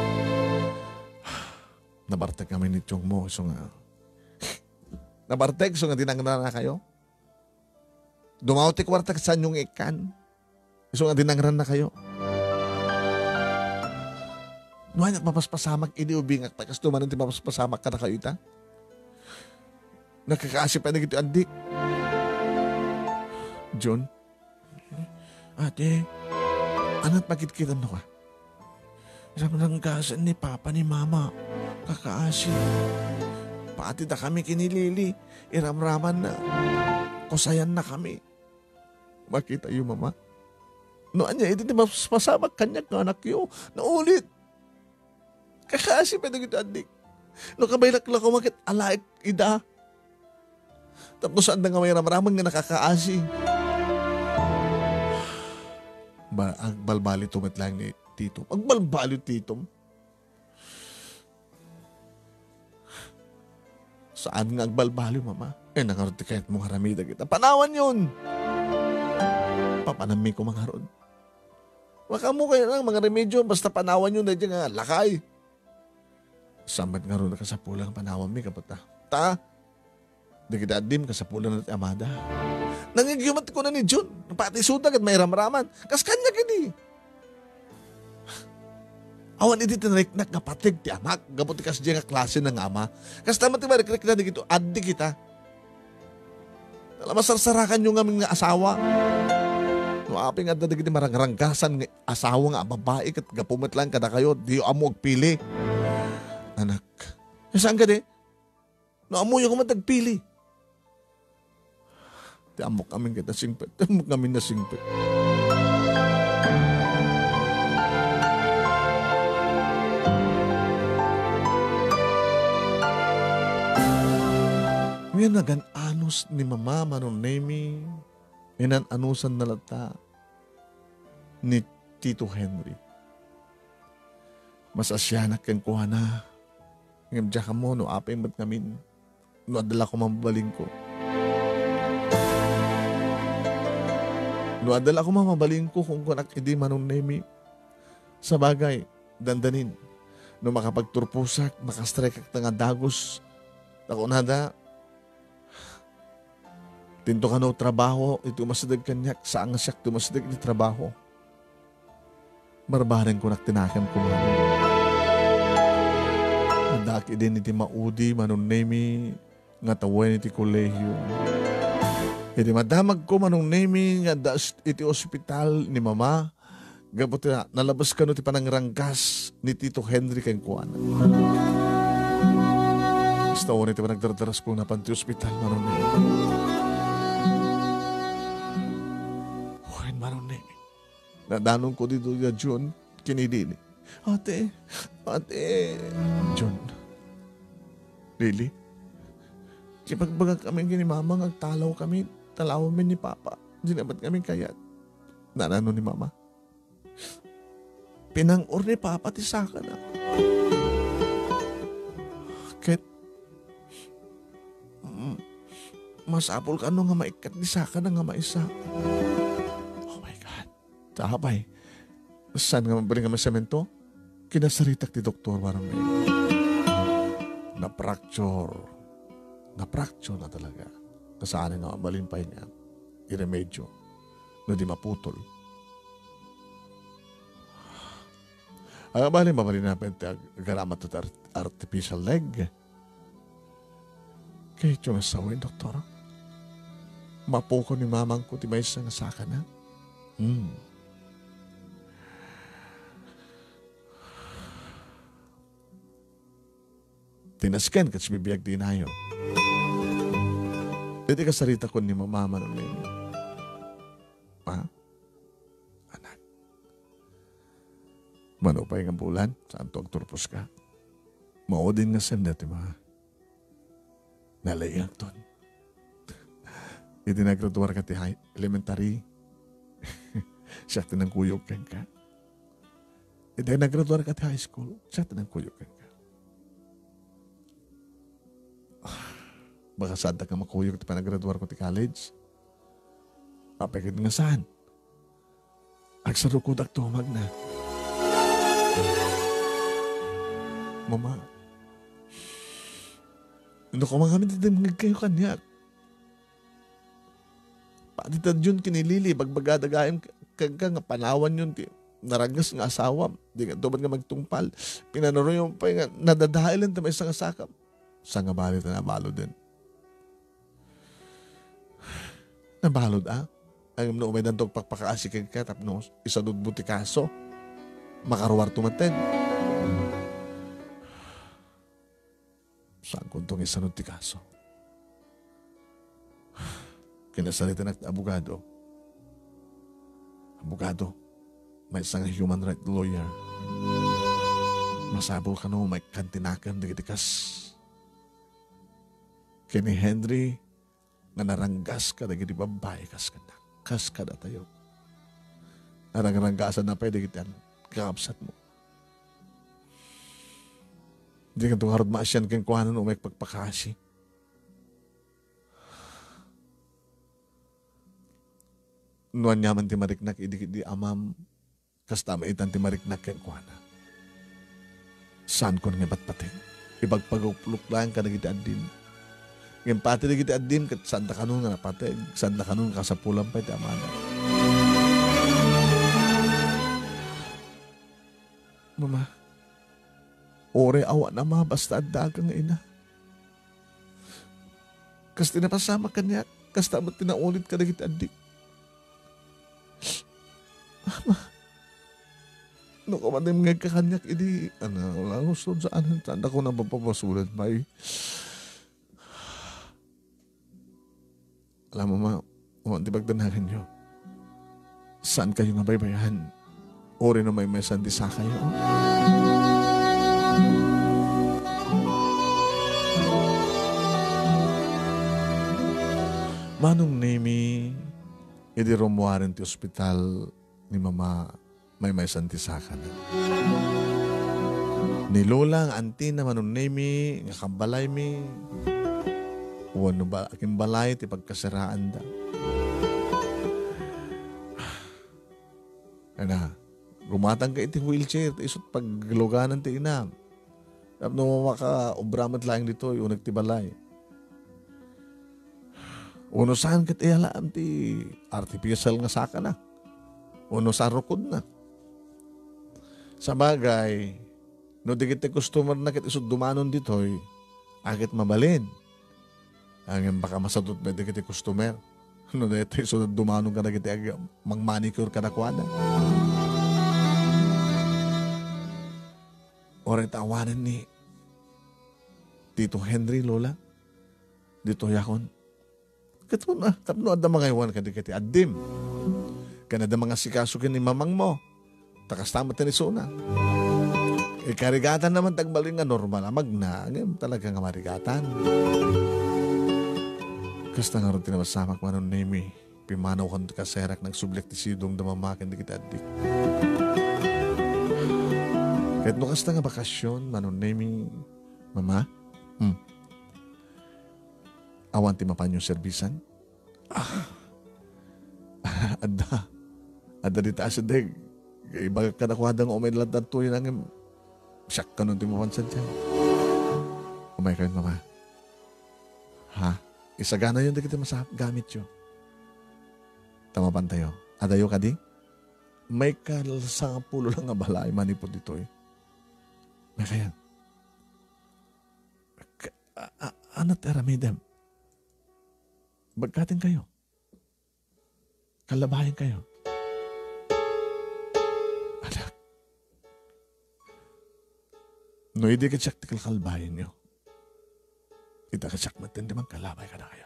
Nabartek kami ni Tiyong mo. So nga. Nabartek. So nga dinangnan na kayo. Dumauti kwartak sa nyong ikan. So nga dinangran na kayo. Nuhay nagpapaspasamak ini ubingak pa. Kas dumanan ti mapaspasamak ka na kayo ita. Nakakaasip pa na gito adik. John. Ate. Anat magkit-kitan no ka? Isang langgasan ni Papa ni Mama. Kakaasip. Pati na kami kinilili. Iramraman na. Kusayan na kami. Makita yung mama. No, anya, ito di masamak kanyak ng anak yo. Naulit. Kakasi pa na gito, adik. No, kabaylak lang ko makit alaik ida. Tapos saan na nga may ramramang nga nakakaasi. Ba, ang balbali tumit lang ni Tito. Ang balbali Tito. Saan nga ang balbali, mama? Eh, nangaroti kahit mong haramida kita. Panawan yun! Papanami ko mga haron. Waka mo kayo ng mga remedyo, basta panawan yun na dyan nga, lakay. Sambat nga ron na kasapulang panawam mi kapata. Ta, di kita adim kasapulang na amada. Nangigyumat ko na ni John. Pati sudag at may ramraman. Kas kanya kini. Awan iti tinriknak nga patig ti amak. Gaputi kas diya nga klase ng ama. Kas tama ti marikrik na di kito. Addi kita. Masar-sarakan yung aming nga asawa. No api nga dadi kiti marangranggasan nga asawa nga babae kat gapumet lang kada kayo. Di amo agpili. Anak. Saan ka di? No amo yung matagpili. Di amok kami kita singpet. Di amok kami na singpet. Ngayon nagan-anos ni mama manon nemi. Inan-anusan na lata ni Tito Henry. Mas asyanak kang kuha na. Ngayon ka mo, no apay mat ngamin. No adala ko mamabaling ko. No adala ko mamabaling ko kung kunak hindi manon nemi. Sa bagay, dandanin. No makapagturpusak, makastrek at nga dagos. Ako nada, tinto ka no trabaho, ito masadag kanyak, saan nga siyak tumasadag ni trabaho. Barbaran ko naktinakam ko man. Nadaki din iti maudi, manong nemi, nga tawain iti kolehiyo. Iti madamag ko manong nemi, nga daas iti ospital ni mama, gabot na nalabas ka no ti panangranggas ni Tito Henry kang kuwan. Basta o iti panagdardaras ko na panti ospital, manong nemi. Nadanong ko dito ya John, kinidini. Ate, ate. John, really? Kipagbaga kami ni mama, nagtalaw kami, talaw kami ni papa. Hindi naman kami kayat. Nanano ni mama? Pinang-or ni papa, tisaka na. Kahit, masapol ka no nga maikat, tisaka na nga maisa. Tapay, saan nga mabaling nga semento? Kinasaritak ti doktor parang may na-fracture. Na-fracture na talaga. Kasaan nga mabaling pa niya. I-remedyo. Na di maputol. Ang mabaling mabaling namin ti agaramat at artificial leg. Kaya ito nga sawin, doktor. Mapuko ni mamang ko ti may isa nga saka na. Hmm. Tinasken kat si bibiyag di nayo. Dito ka sarita ko ni mamama ng name. Ha? Anak. Manupay ng bulan, saan to agturpos ka? Maudin nga sen dati ma. Nalayang ton. Iti naggraduar ka ti elementary. Siya tinang kuyog kang ka. Iti naggraduar ka ti high school. Siya tinang kuyog kang ka. Baka sada ka makuyog iti panagraduar ko ti college. Papagod nga saan? Agsarukod ak tumag na. Mama, ano ko mga kami titangag kayo kanyak? Pati tad yun kinilili, bagbagadagayam kag nga panawan yun ti naragas nga asawa. Di nga tuman nga magtungpal. Pinanuro yung pa nga nadadahilan ta may isang asakam. Sa nga balit na nabalo din. Nabalod ah. Ang no may dantog pagpakaasikin ka tapno isadod buti kaso. Makaruwar tumaten. Saan kuntong isanod ti kaso? Kinasalita na abogado. Abogado. May isang human rights lawyer. Masabol ka no may kantinakan di kas. Kini Henry nga naranggas ka dagiti babae kas ka na. Kas ka na tayo. Naranggasan na pwede kita kakapsat mo. Hindi ka itong harod maasyan kang kuhanan o may pagpakasi. Nuan yaman ti mariknak idi di amam kas tama itan ti mariknak kang kuhanan. Saan ko nga ba't pating? Ipagpagupluk lang ka na kita adin. Ngayon pati na kita adin, kat saan na kanun nga pati, saan na kanun ka sa pulang pa iti amana. Mama, ore awa na ma, basta adda ka nga ina. Kas tinapasama ka niya, kas tamat tinaulit ka na kita adin. Mama, no ko man yung mga kakanyak, hindi, ano, wala gusto saan, tanda ko na papapasulat, may. Alam mo ma, umanti pagdanagan nyo, saan kayo nga baybayan? Ori na may may sandi sa kayo. Manong nemi, hindi romuarin ti ospital ni mama may may santi sa na. Ni Lola ang anti na manong nemi, nga kambalay mi, uwan ba, aking balay ti pagkasiraan da. Ano, rumatang ka iti wheelchair, isot pagluganan ti inam. Tapos no maka obramat lang dito, yung nagtibalay. Uno saan kat iyalaan ti artificial nga saka na. Uno sa rukod na. Sa bagay, no di kita customer na kit isot dumanon dito, akit mabalin. Ang baka masadot na di kita customer. No dito isot dumanon ka na kita mang manicure ka na kuwada. Ore tawanan ni Tito Henry, Lola. Dito yakon. Kato na, tapno ada mga iwan ka di kiti adim. Kanada mga sikasukin ni mamang mo. Takas tamat na ni Suna. E karigatan naman tagbaling nga normal. Amag na, ngayon talaga nga marigatan. Kasta nga rin tinawasamak manon nemi. Pimanaw kan kaserak nagsublik ti sidong damamakin di kita adik. Kahit no kasta nga bakasyon, manon nemi, mama, hmm. Awan ti mapanyo servisan? Ah. Ada. Ada di taas deg. Iba ka na kuhadang umay lang tanto yun ang siyak ka nun ti mapansan dyan. Umay kayo, mama. Ha? Isagana yun di kita masahap gamit yun. Tama pantayo. Adayo ka di? May kalsang pulo lang nga balay manipod dito eh. May kaya. Ano tera midem? Bagkatin kayo. Kalabahin kayo. Anak. No, hindi ka siyak tikal kalbahin nyo. Kita ka siyak matindi magkalabay ka na kayo.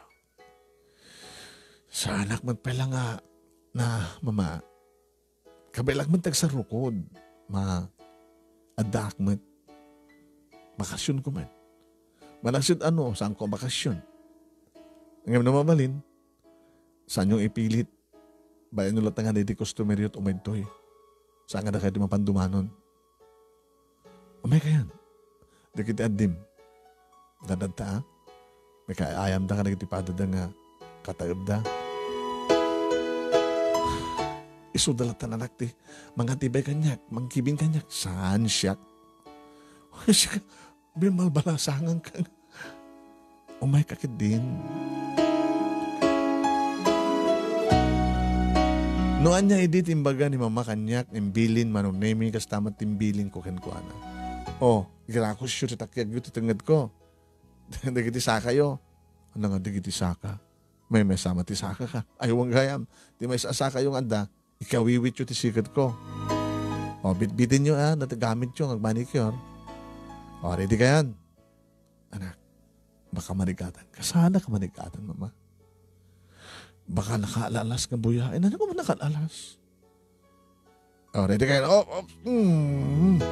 Sa anak magpela nga na, mama, kabilag man tag sa rukod, ma, adak man, bakasyon ko man. Manasyon ano, saan ko bakasyon? Ngayon na mamalin, saan yung ipilit? Bayan nyo lang nga na iti customer yun umedtoy. Saan nga na kayo mapandumanon? Umay ka yan. Di kita adim. Dadadta ha? May kaayam da ka nagtipada nga katagab da. Isudalat na nanak ti. Mga tibay kanyak, mangkibin kanyak. Saan siyak? Siya, bimalbalasangan ka. Umay kakit din. Noan niya idi timbaga ni mama kanyak, imbilin manong nemi, kas tamat timbilin ko ken kuana. Oh, girakos siya titakyag yun, titangad ko. Dagiti saka yo. Ano nga dagiti saka? May may sama ti saka ka. Ayaw ang gayam. Di may saka yung anda, ikawiwit yun ti sikat ko. Oh, bitbitin nyo ah, natagamit yun, magmanicure. Oh, ready ka yan? Anak, baka manigatan. Kasana ka manigatan, mama. Baka nakaalalas ka buyain. Ano ko ba nakaalalas? Oh, ready kayo? Oh, oh. Mm.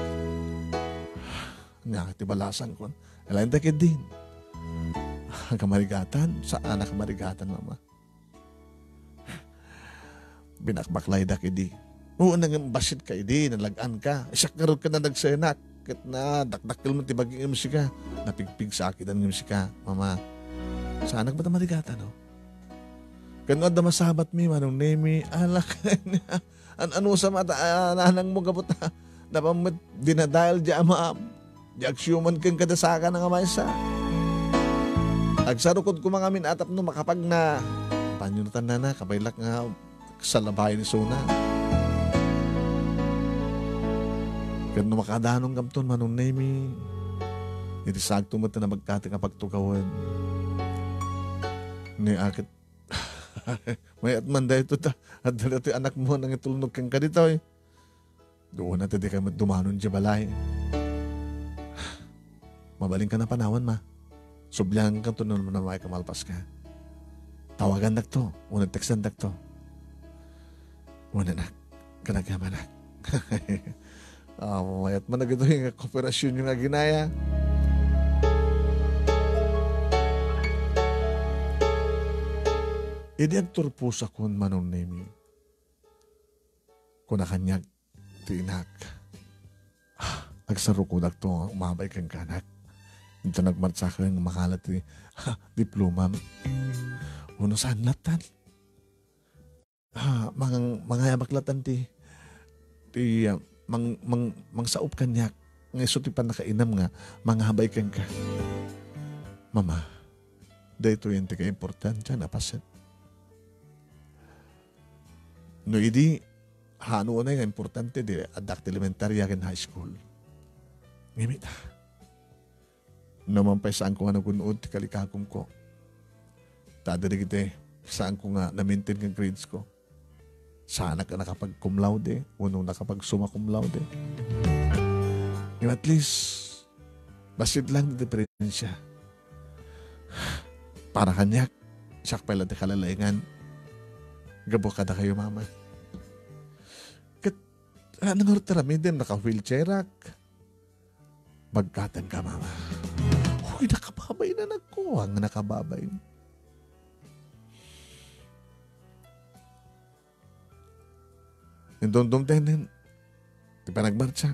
Nga, tibalasan ko. Alain takit din. Kamarigatan? Saan na kamarigatan, mama? Binakbaklay da kidi. Oo, nang basit ka idi, nalagaan ka. Isak nga ka na nagsenak. Kat na, dakdakil mo tibaging yung musika. Napigpig sa akin ang musika, mama. Saan na ba na marigatan, no? Kano da masabat mi manong nemi alak niya. An ano sa mata anang mo gabot na napamit dinadial di ama Di aksyoman kang kadasaka ng amaysa. Agsarukod ko mga min atap no makapag na. Panyunutan na na, kabaylak nga sa labay ni Suna. Kaya no makadanong kamton manong nemi. Iti sakto mo na magkati nga pagtukawan. Ni akit. May atman dahil ito ta. At dahil ito anak mo nang itulnog kang ka dito eh. Doon natin di kayo dumanon dyan balay. Mabaling ka na panawan ma. Sublang ka to nun na may kamalpas ka. Tawagan dak to. Unang teksan dak to. Una nak. Kanagama nak. Ah, mayat man na gito yung kooperasyon yung ginaya. Idi ang turpusa kun manong nemi. Kuna kanyag tinak. Ah, agsarukudak to umabay kang kanak. Ito nagmartsa ka ng makalat ni ha, diploma. Uno saan latan? Ha, mga mga baklatan ti ti uh, mang mang mang saup kanyak. Nga iso ti pa nakainam nga mga habay kang ka. Mama, dahito yung tika importante na paset. No idi hano na yung importante di adak elementarya ken high school. Ngimit ha. Naman pa saan ko nga nagunood ti kalikakom ko. Tadari kite saan ko nga na-maintain ng grades ko. Sana ka nakapag cum laude, unong nakapag summa cum laude. Yung at least, basit lang na diferensya. Para kanyak, siyak pala di kalalaingan. Gabo ka na kayo, mama. Kat, anong orterami din, naka-wheelchairak. Magkatan ka, mama. Uy, nakababay na nagkuha nga nakababay. Nindong-dong tenen, di pa nagmarcha.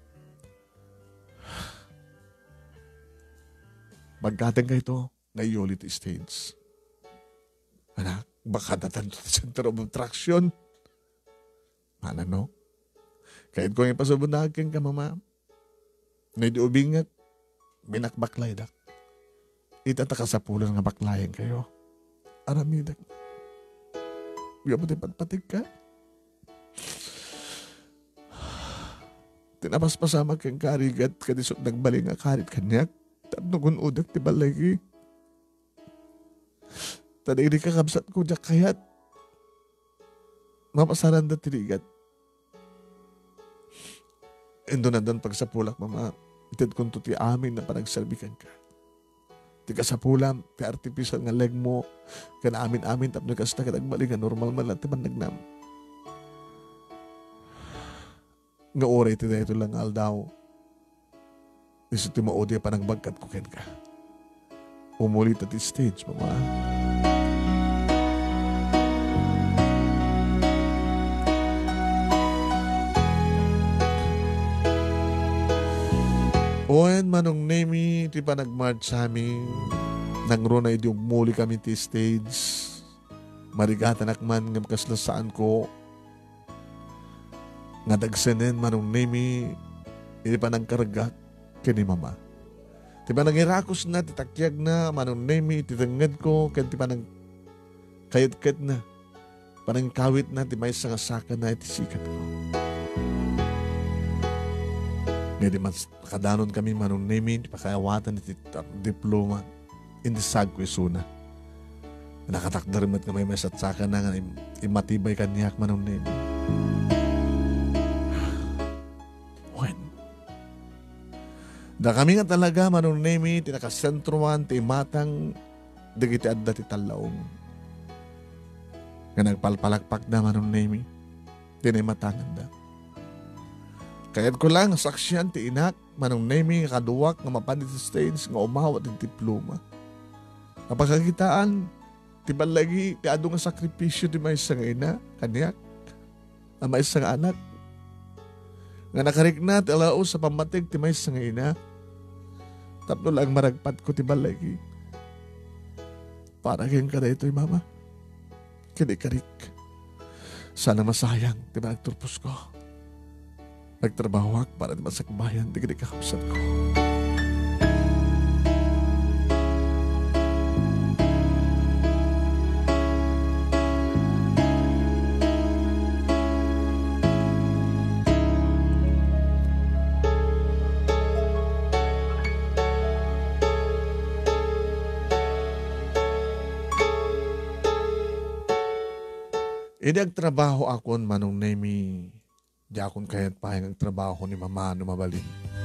Magkatan ka ito, ngayon ulit stage. Anak, baka datan to the center of attraction. Mana no? Kahit ko yung pasabunagin ka, mama. Nadi ubingat, binakbaklay dak. Itataka sa pulang nga baklayan kayo. Aramidak. Huwag mo din patpatig ka. Tinapas pasama kang karigat kadisot nagbaling nga karit kanyak. Tanungun udak ti balagi. Taday di kakabsat ko diyak kayat. Mapasaran da tirigat. Endo na doon pagsapulak, mama. Itid kong to ti amin na panagsalbikan ka. Ti kasapulam, ti artificial nga leg mo. Kana amin-amin tapno kasta katagbaling nga normal man lang ti nagnam. Nga oray ti dahito lang aldaw. Iso ti maodi pa nagbagkat ko ken ka. Umulit at stage, mama. Oen manong nemi ti pa nagmarch sa amin. Nangro na idi umuli kami ti stage. Marigatan akman nga makaslasaan ko. Nga dagsenen manong nemi idi pa nagkaragak kini mama. Ti pa nangirakos na, titakyag na, manong nemi, titangad ko, kaya ti pa nang kayat-kayat na. Parang kawit na, ti may sangasaka na, iti sikat ko. Ngayon di mas nakadanon kami manong nemi, di pa kayawatan iti diploma, hindi sagko isuna. Nakatakdarimat nga may may satsaka na nga, imatibay kanyak manong nemi. Da kami nga talaga manong nemi, tinakasentruan, ti matang, digiti adda ti talaong. Nga nagpalpalakpak na manong nemi, tinimatangan da. Kaya't ko lang, saksyan ti inak, manong nemi, kaduwak, nga mapandit sa stage, nga umawat ti diploma. Kapagkakitaan, ti balagi, ti ado nga sakripisyo ti may isang ina, kanyak, ang may isang anak, nga nakarikna ti alao sa pamatig ti may isang ina, tapno lang maragpat ko ti balagi. Para kayong ka na ito'y mama. Kinikarik. Sana masayang ti nagturpos ko. Nagtrabaho ak para di masakbayan ti kinikakapsat ko. Idi agtrabaho akon manong nemi di akon kayat pahing agtrabaho ni mama no mabalin.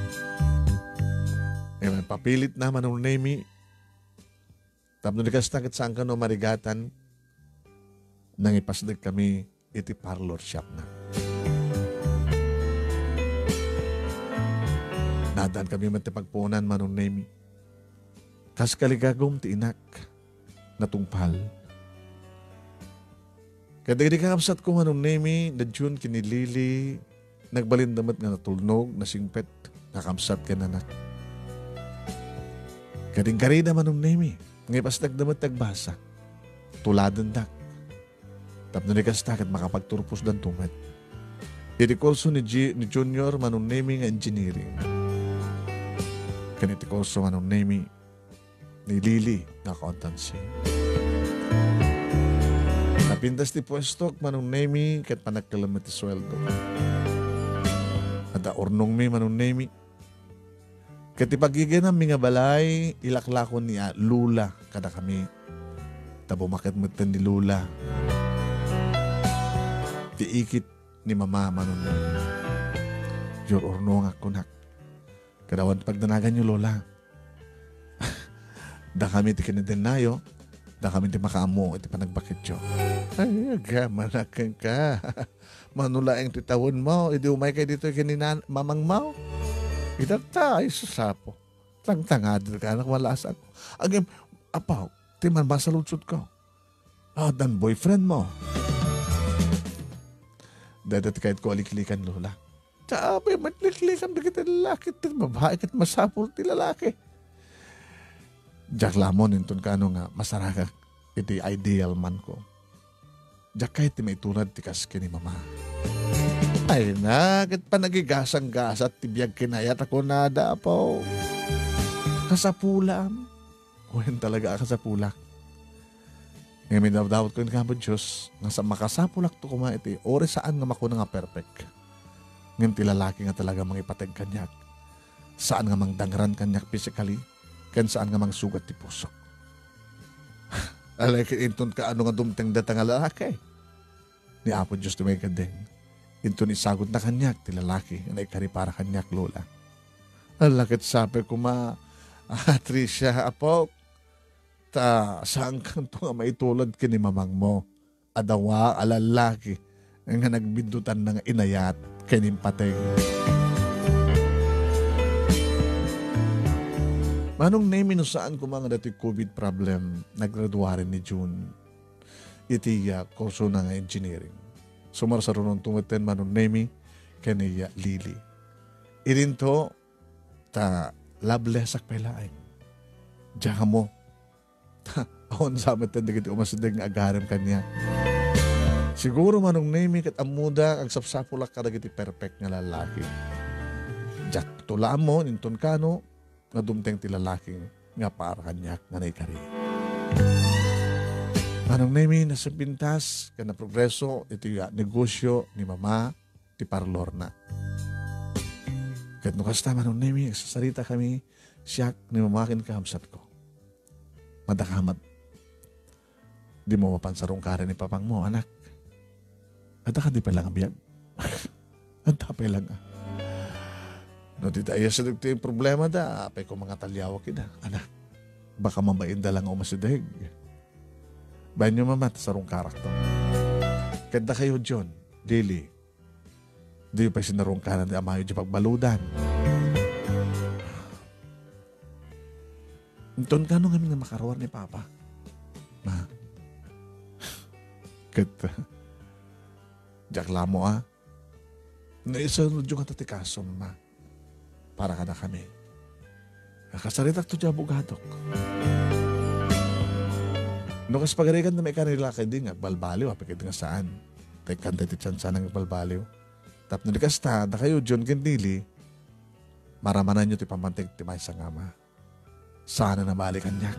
E man papilit na manong nemi tapno di kastakit saan ka no marigatan nang ipasdag kami iti parlor shop na. Nadaan kami matipagpunan manong nemi. Kas kaligagom ti inak natungpal. Kadagdi kakapsat ko manong nemi na June kinilili nagbalindamat nga natulnog na singpet kakapsat ka nanak. Kading karida manong nemi ngay pasdagdamat tagbasa tuladan dak. Tapno ni kastakit makapagturpos dan tumet. Iti kurso ni, G, ni Junior manong nemi nga engineering. Kaniti kurso manong nemi ni Lily na accountancy. Napintas ti pwesto manong nemi kat panagkalamat ti sweldo. Ada ornong mi manong nemi. Kat ipagiginam mi nga balay ilaklakon niya lula kada kami. Tabo makitmutan ni lula. Ti ikit ni mama manong nemi. Your ornong ako nak. Kadawan pagdanagan niyo lola. Da kami ti kinadenayo, da kami ti makaamo iti panagbakit yo. Ay, aga, manakan ka. Manulaing titawon mo, idi umay kay dito kininan mamang mo. Idagta, ay susapo. Tangtangadil ka, anak malasan ko. Agim, apaw, ti man masalutsod ko. Ah, dan boyfriend mo. Dadat kahit ko aliklikan lola. Sabi, matliklikan bigit ang lalaki, ti babae kat masapul ti lalaki. Jak lamon inton kano nga masaraka iti ideal man ko. Jak kahit ti may tunad ti kaske ni mama. Ay na, kat pa nagigasang-gasat ti biyag kinayat ako nada po. Kasapulam. Kuhin talaga kasapulak. Ngayon may dawdawat ko yung kampo Diyos nga sa makasapulak to kuma iti ori saan nga makuna nga perfect. Ngayon ti lalaki nga talaga mangipateg kanyak. Saan nga mangdangran kanyak physically. Kan saan nga mang sugat ti puso. Alay inton ka ano nga dumteng data nga lalaki. Ni Apo Diyos tumay kadeng. Inton isagot na kanyak ti lalaki na ikari para kanyak lola. Alakit sabi ko ma, ah, Tricia, Apo, ta saan kang to nga maitulad kini mamang mo. Adawa alalaki nga nagbindutan ng inayat kinim pateng. Manong name no saan ko mga dati COVID problem, nagraduarin ni June. Iti uh, kurso na nga engineering. Sumar sa runong tungeten manong name kaniya Lily. Irin to, ta loveless ak pelaing. Diyan mo. Ta, ahon sa amat na dagiti umasadag nga agarem kanya. Siguro manong name kat amuda ang sapsapulak ka dagiti perfect nga lalaki. Diyak tulaan mo, ninton kano, nga dumteng ti lalaki nga para kanyak nga naikari. Manong nemi nasa pintas ka na progreso iti uh, negosyo ni mama ti parlor na. Kat no kasta manong nemi sasalita kami siyak ni mamakin kahamsat ko. Madakamat. Di mo mapansarong kare ni papang mo anak. At ka di pa lang abiyag. At pa lang ah. No, di tayo sa yung problema da, apay ko mga talyawa kita. Anak, baka mamainda lang o masidag. Bayan nyo mama, tasarong karakter. Kanda kayo, John, Lily. Di pa sinarong kanan di amayo di pagbaludan. Inton ka nung kami nga makarawar ni Papa. Ma, kata, jakla mo ah. Naisunod yung katatikason, ma. Para ka na kami. Nakasaritak to dyan bugadok. No kas pagarikan na may kanila kay di nga, balbaliw, apikit nga saan. Tay kanta ti tsan saan ang balbaliw. Tap na di kasta, na kayo, John Kendili, maramanan nyo ti pamantig ti may sangama. Sana na balikan niyak.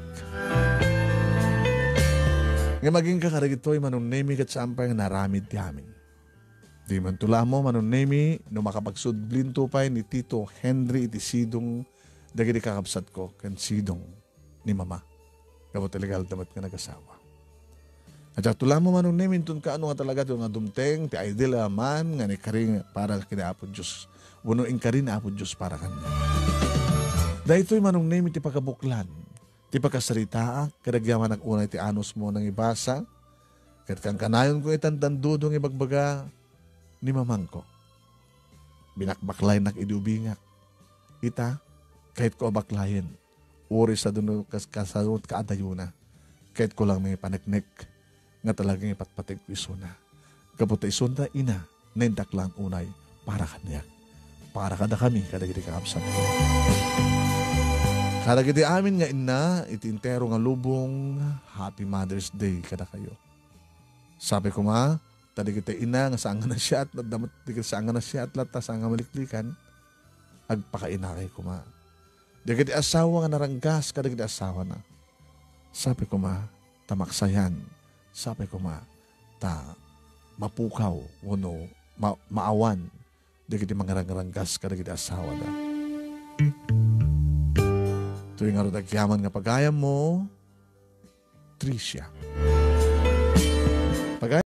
Nga maging kakaragito'y manong nemi kat sampay nga naramid ti amin. Di man tula mo, manong nemi, no makapagsudblin tupay ni Tito Henry iti sidong dagiti kakabsat ko, kan sidong ni Mama. Kamo talaga damat nga nag-asawa. At sa tula mo manong namin tun ka ano nga talaga ito nga dumteng, ti idol man, nga ni karing para kinaapod Diyos. Bunuin ka rin aapod Diyos para kanya. Dahil ito'y manong namin ti pagkabuklan, ti pagkasaritaa, kadagyaman ang unay ti anos mo ng ibasa, kat kang kanayon ko itandandudong ibagbaga ni mamangko. Binakbaklay nak idubingak. Ita, kahit ko abaklayin, uri sa doon kasalot kaadayuna, kahit ko lang may panagnek, nga talagang ipatpatig ko isuna. Kaputa isunda ina, nendak lang unay, para kanya. Para kada kami, kada giti kaapsat ko. Kada giti amin nga ina, itintero nga lubong, Happy Mother's Day kada kayo. Sabi ko ma, tadi kita ina nga saan nga na siya at damat saan nga na siya at lata saan nga maliklikan, agpakainakay ko ma. Di kiti asawa nga naranggas, kada kiti asawa na. Sabi ko ma, tamaksayan. Sabi ko ma, ta mapukaw, uno, ma, maawan. Di kiti mangarang-ranggas, kada kiti asawa na. Tuwing nga rodagyaman nga pagayam mo, Tricia.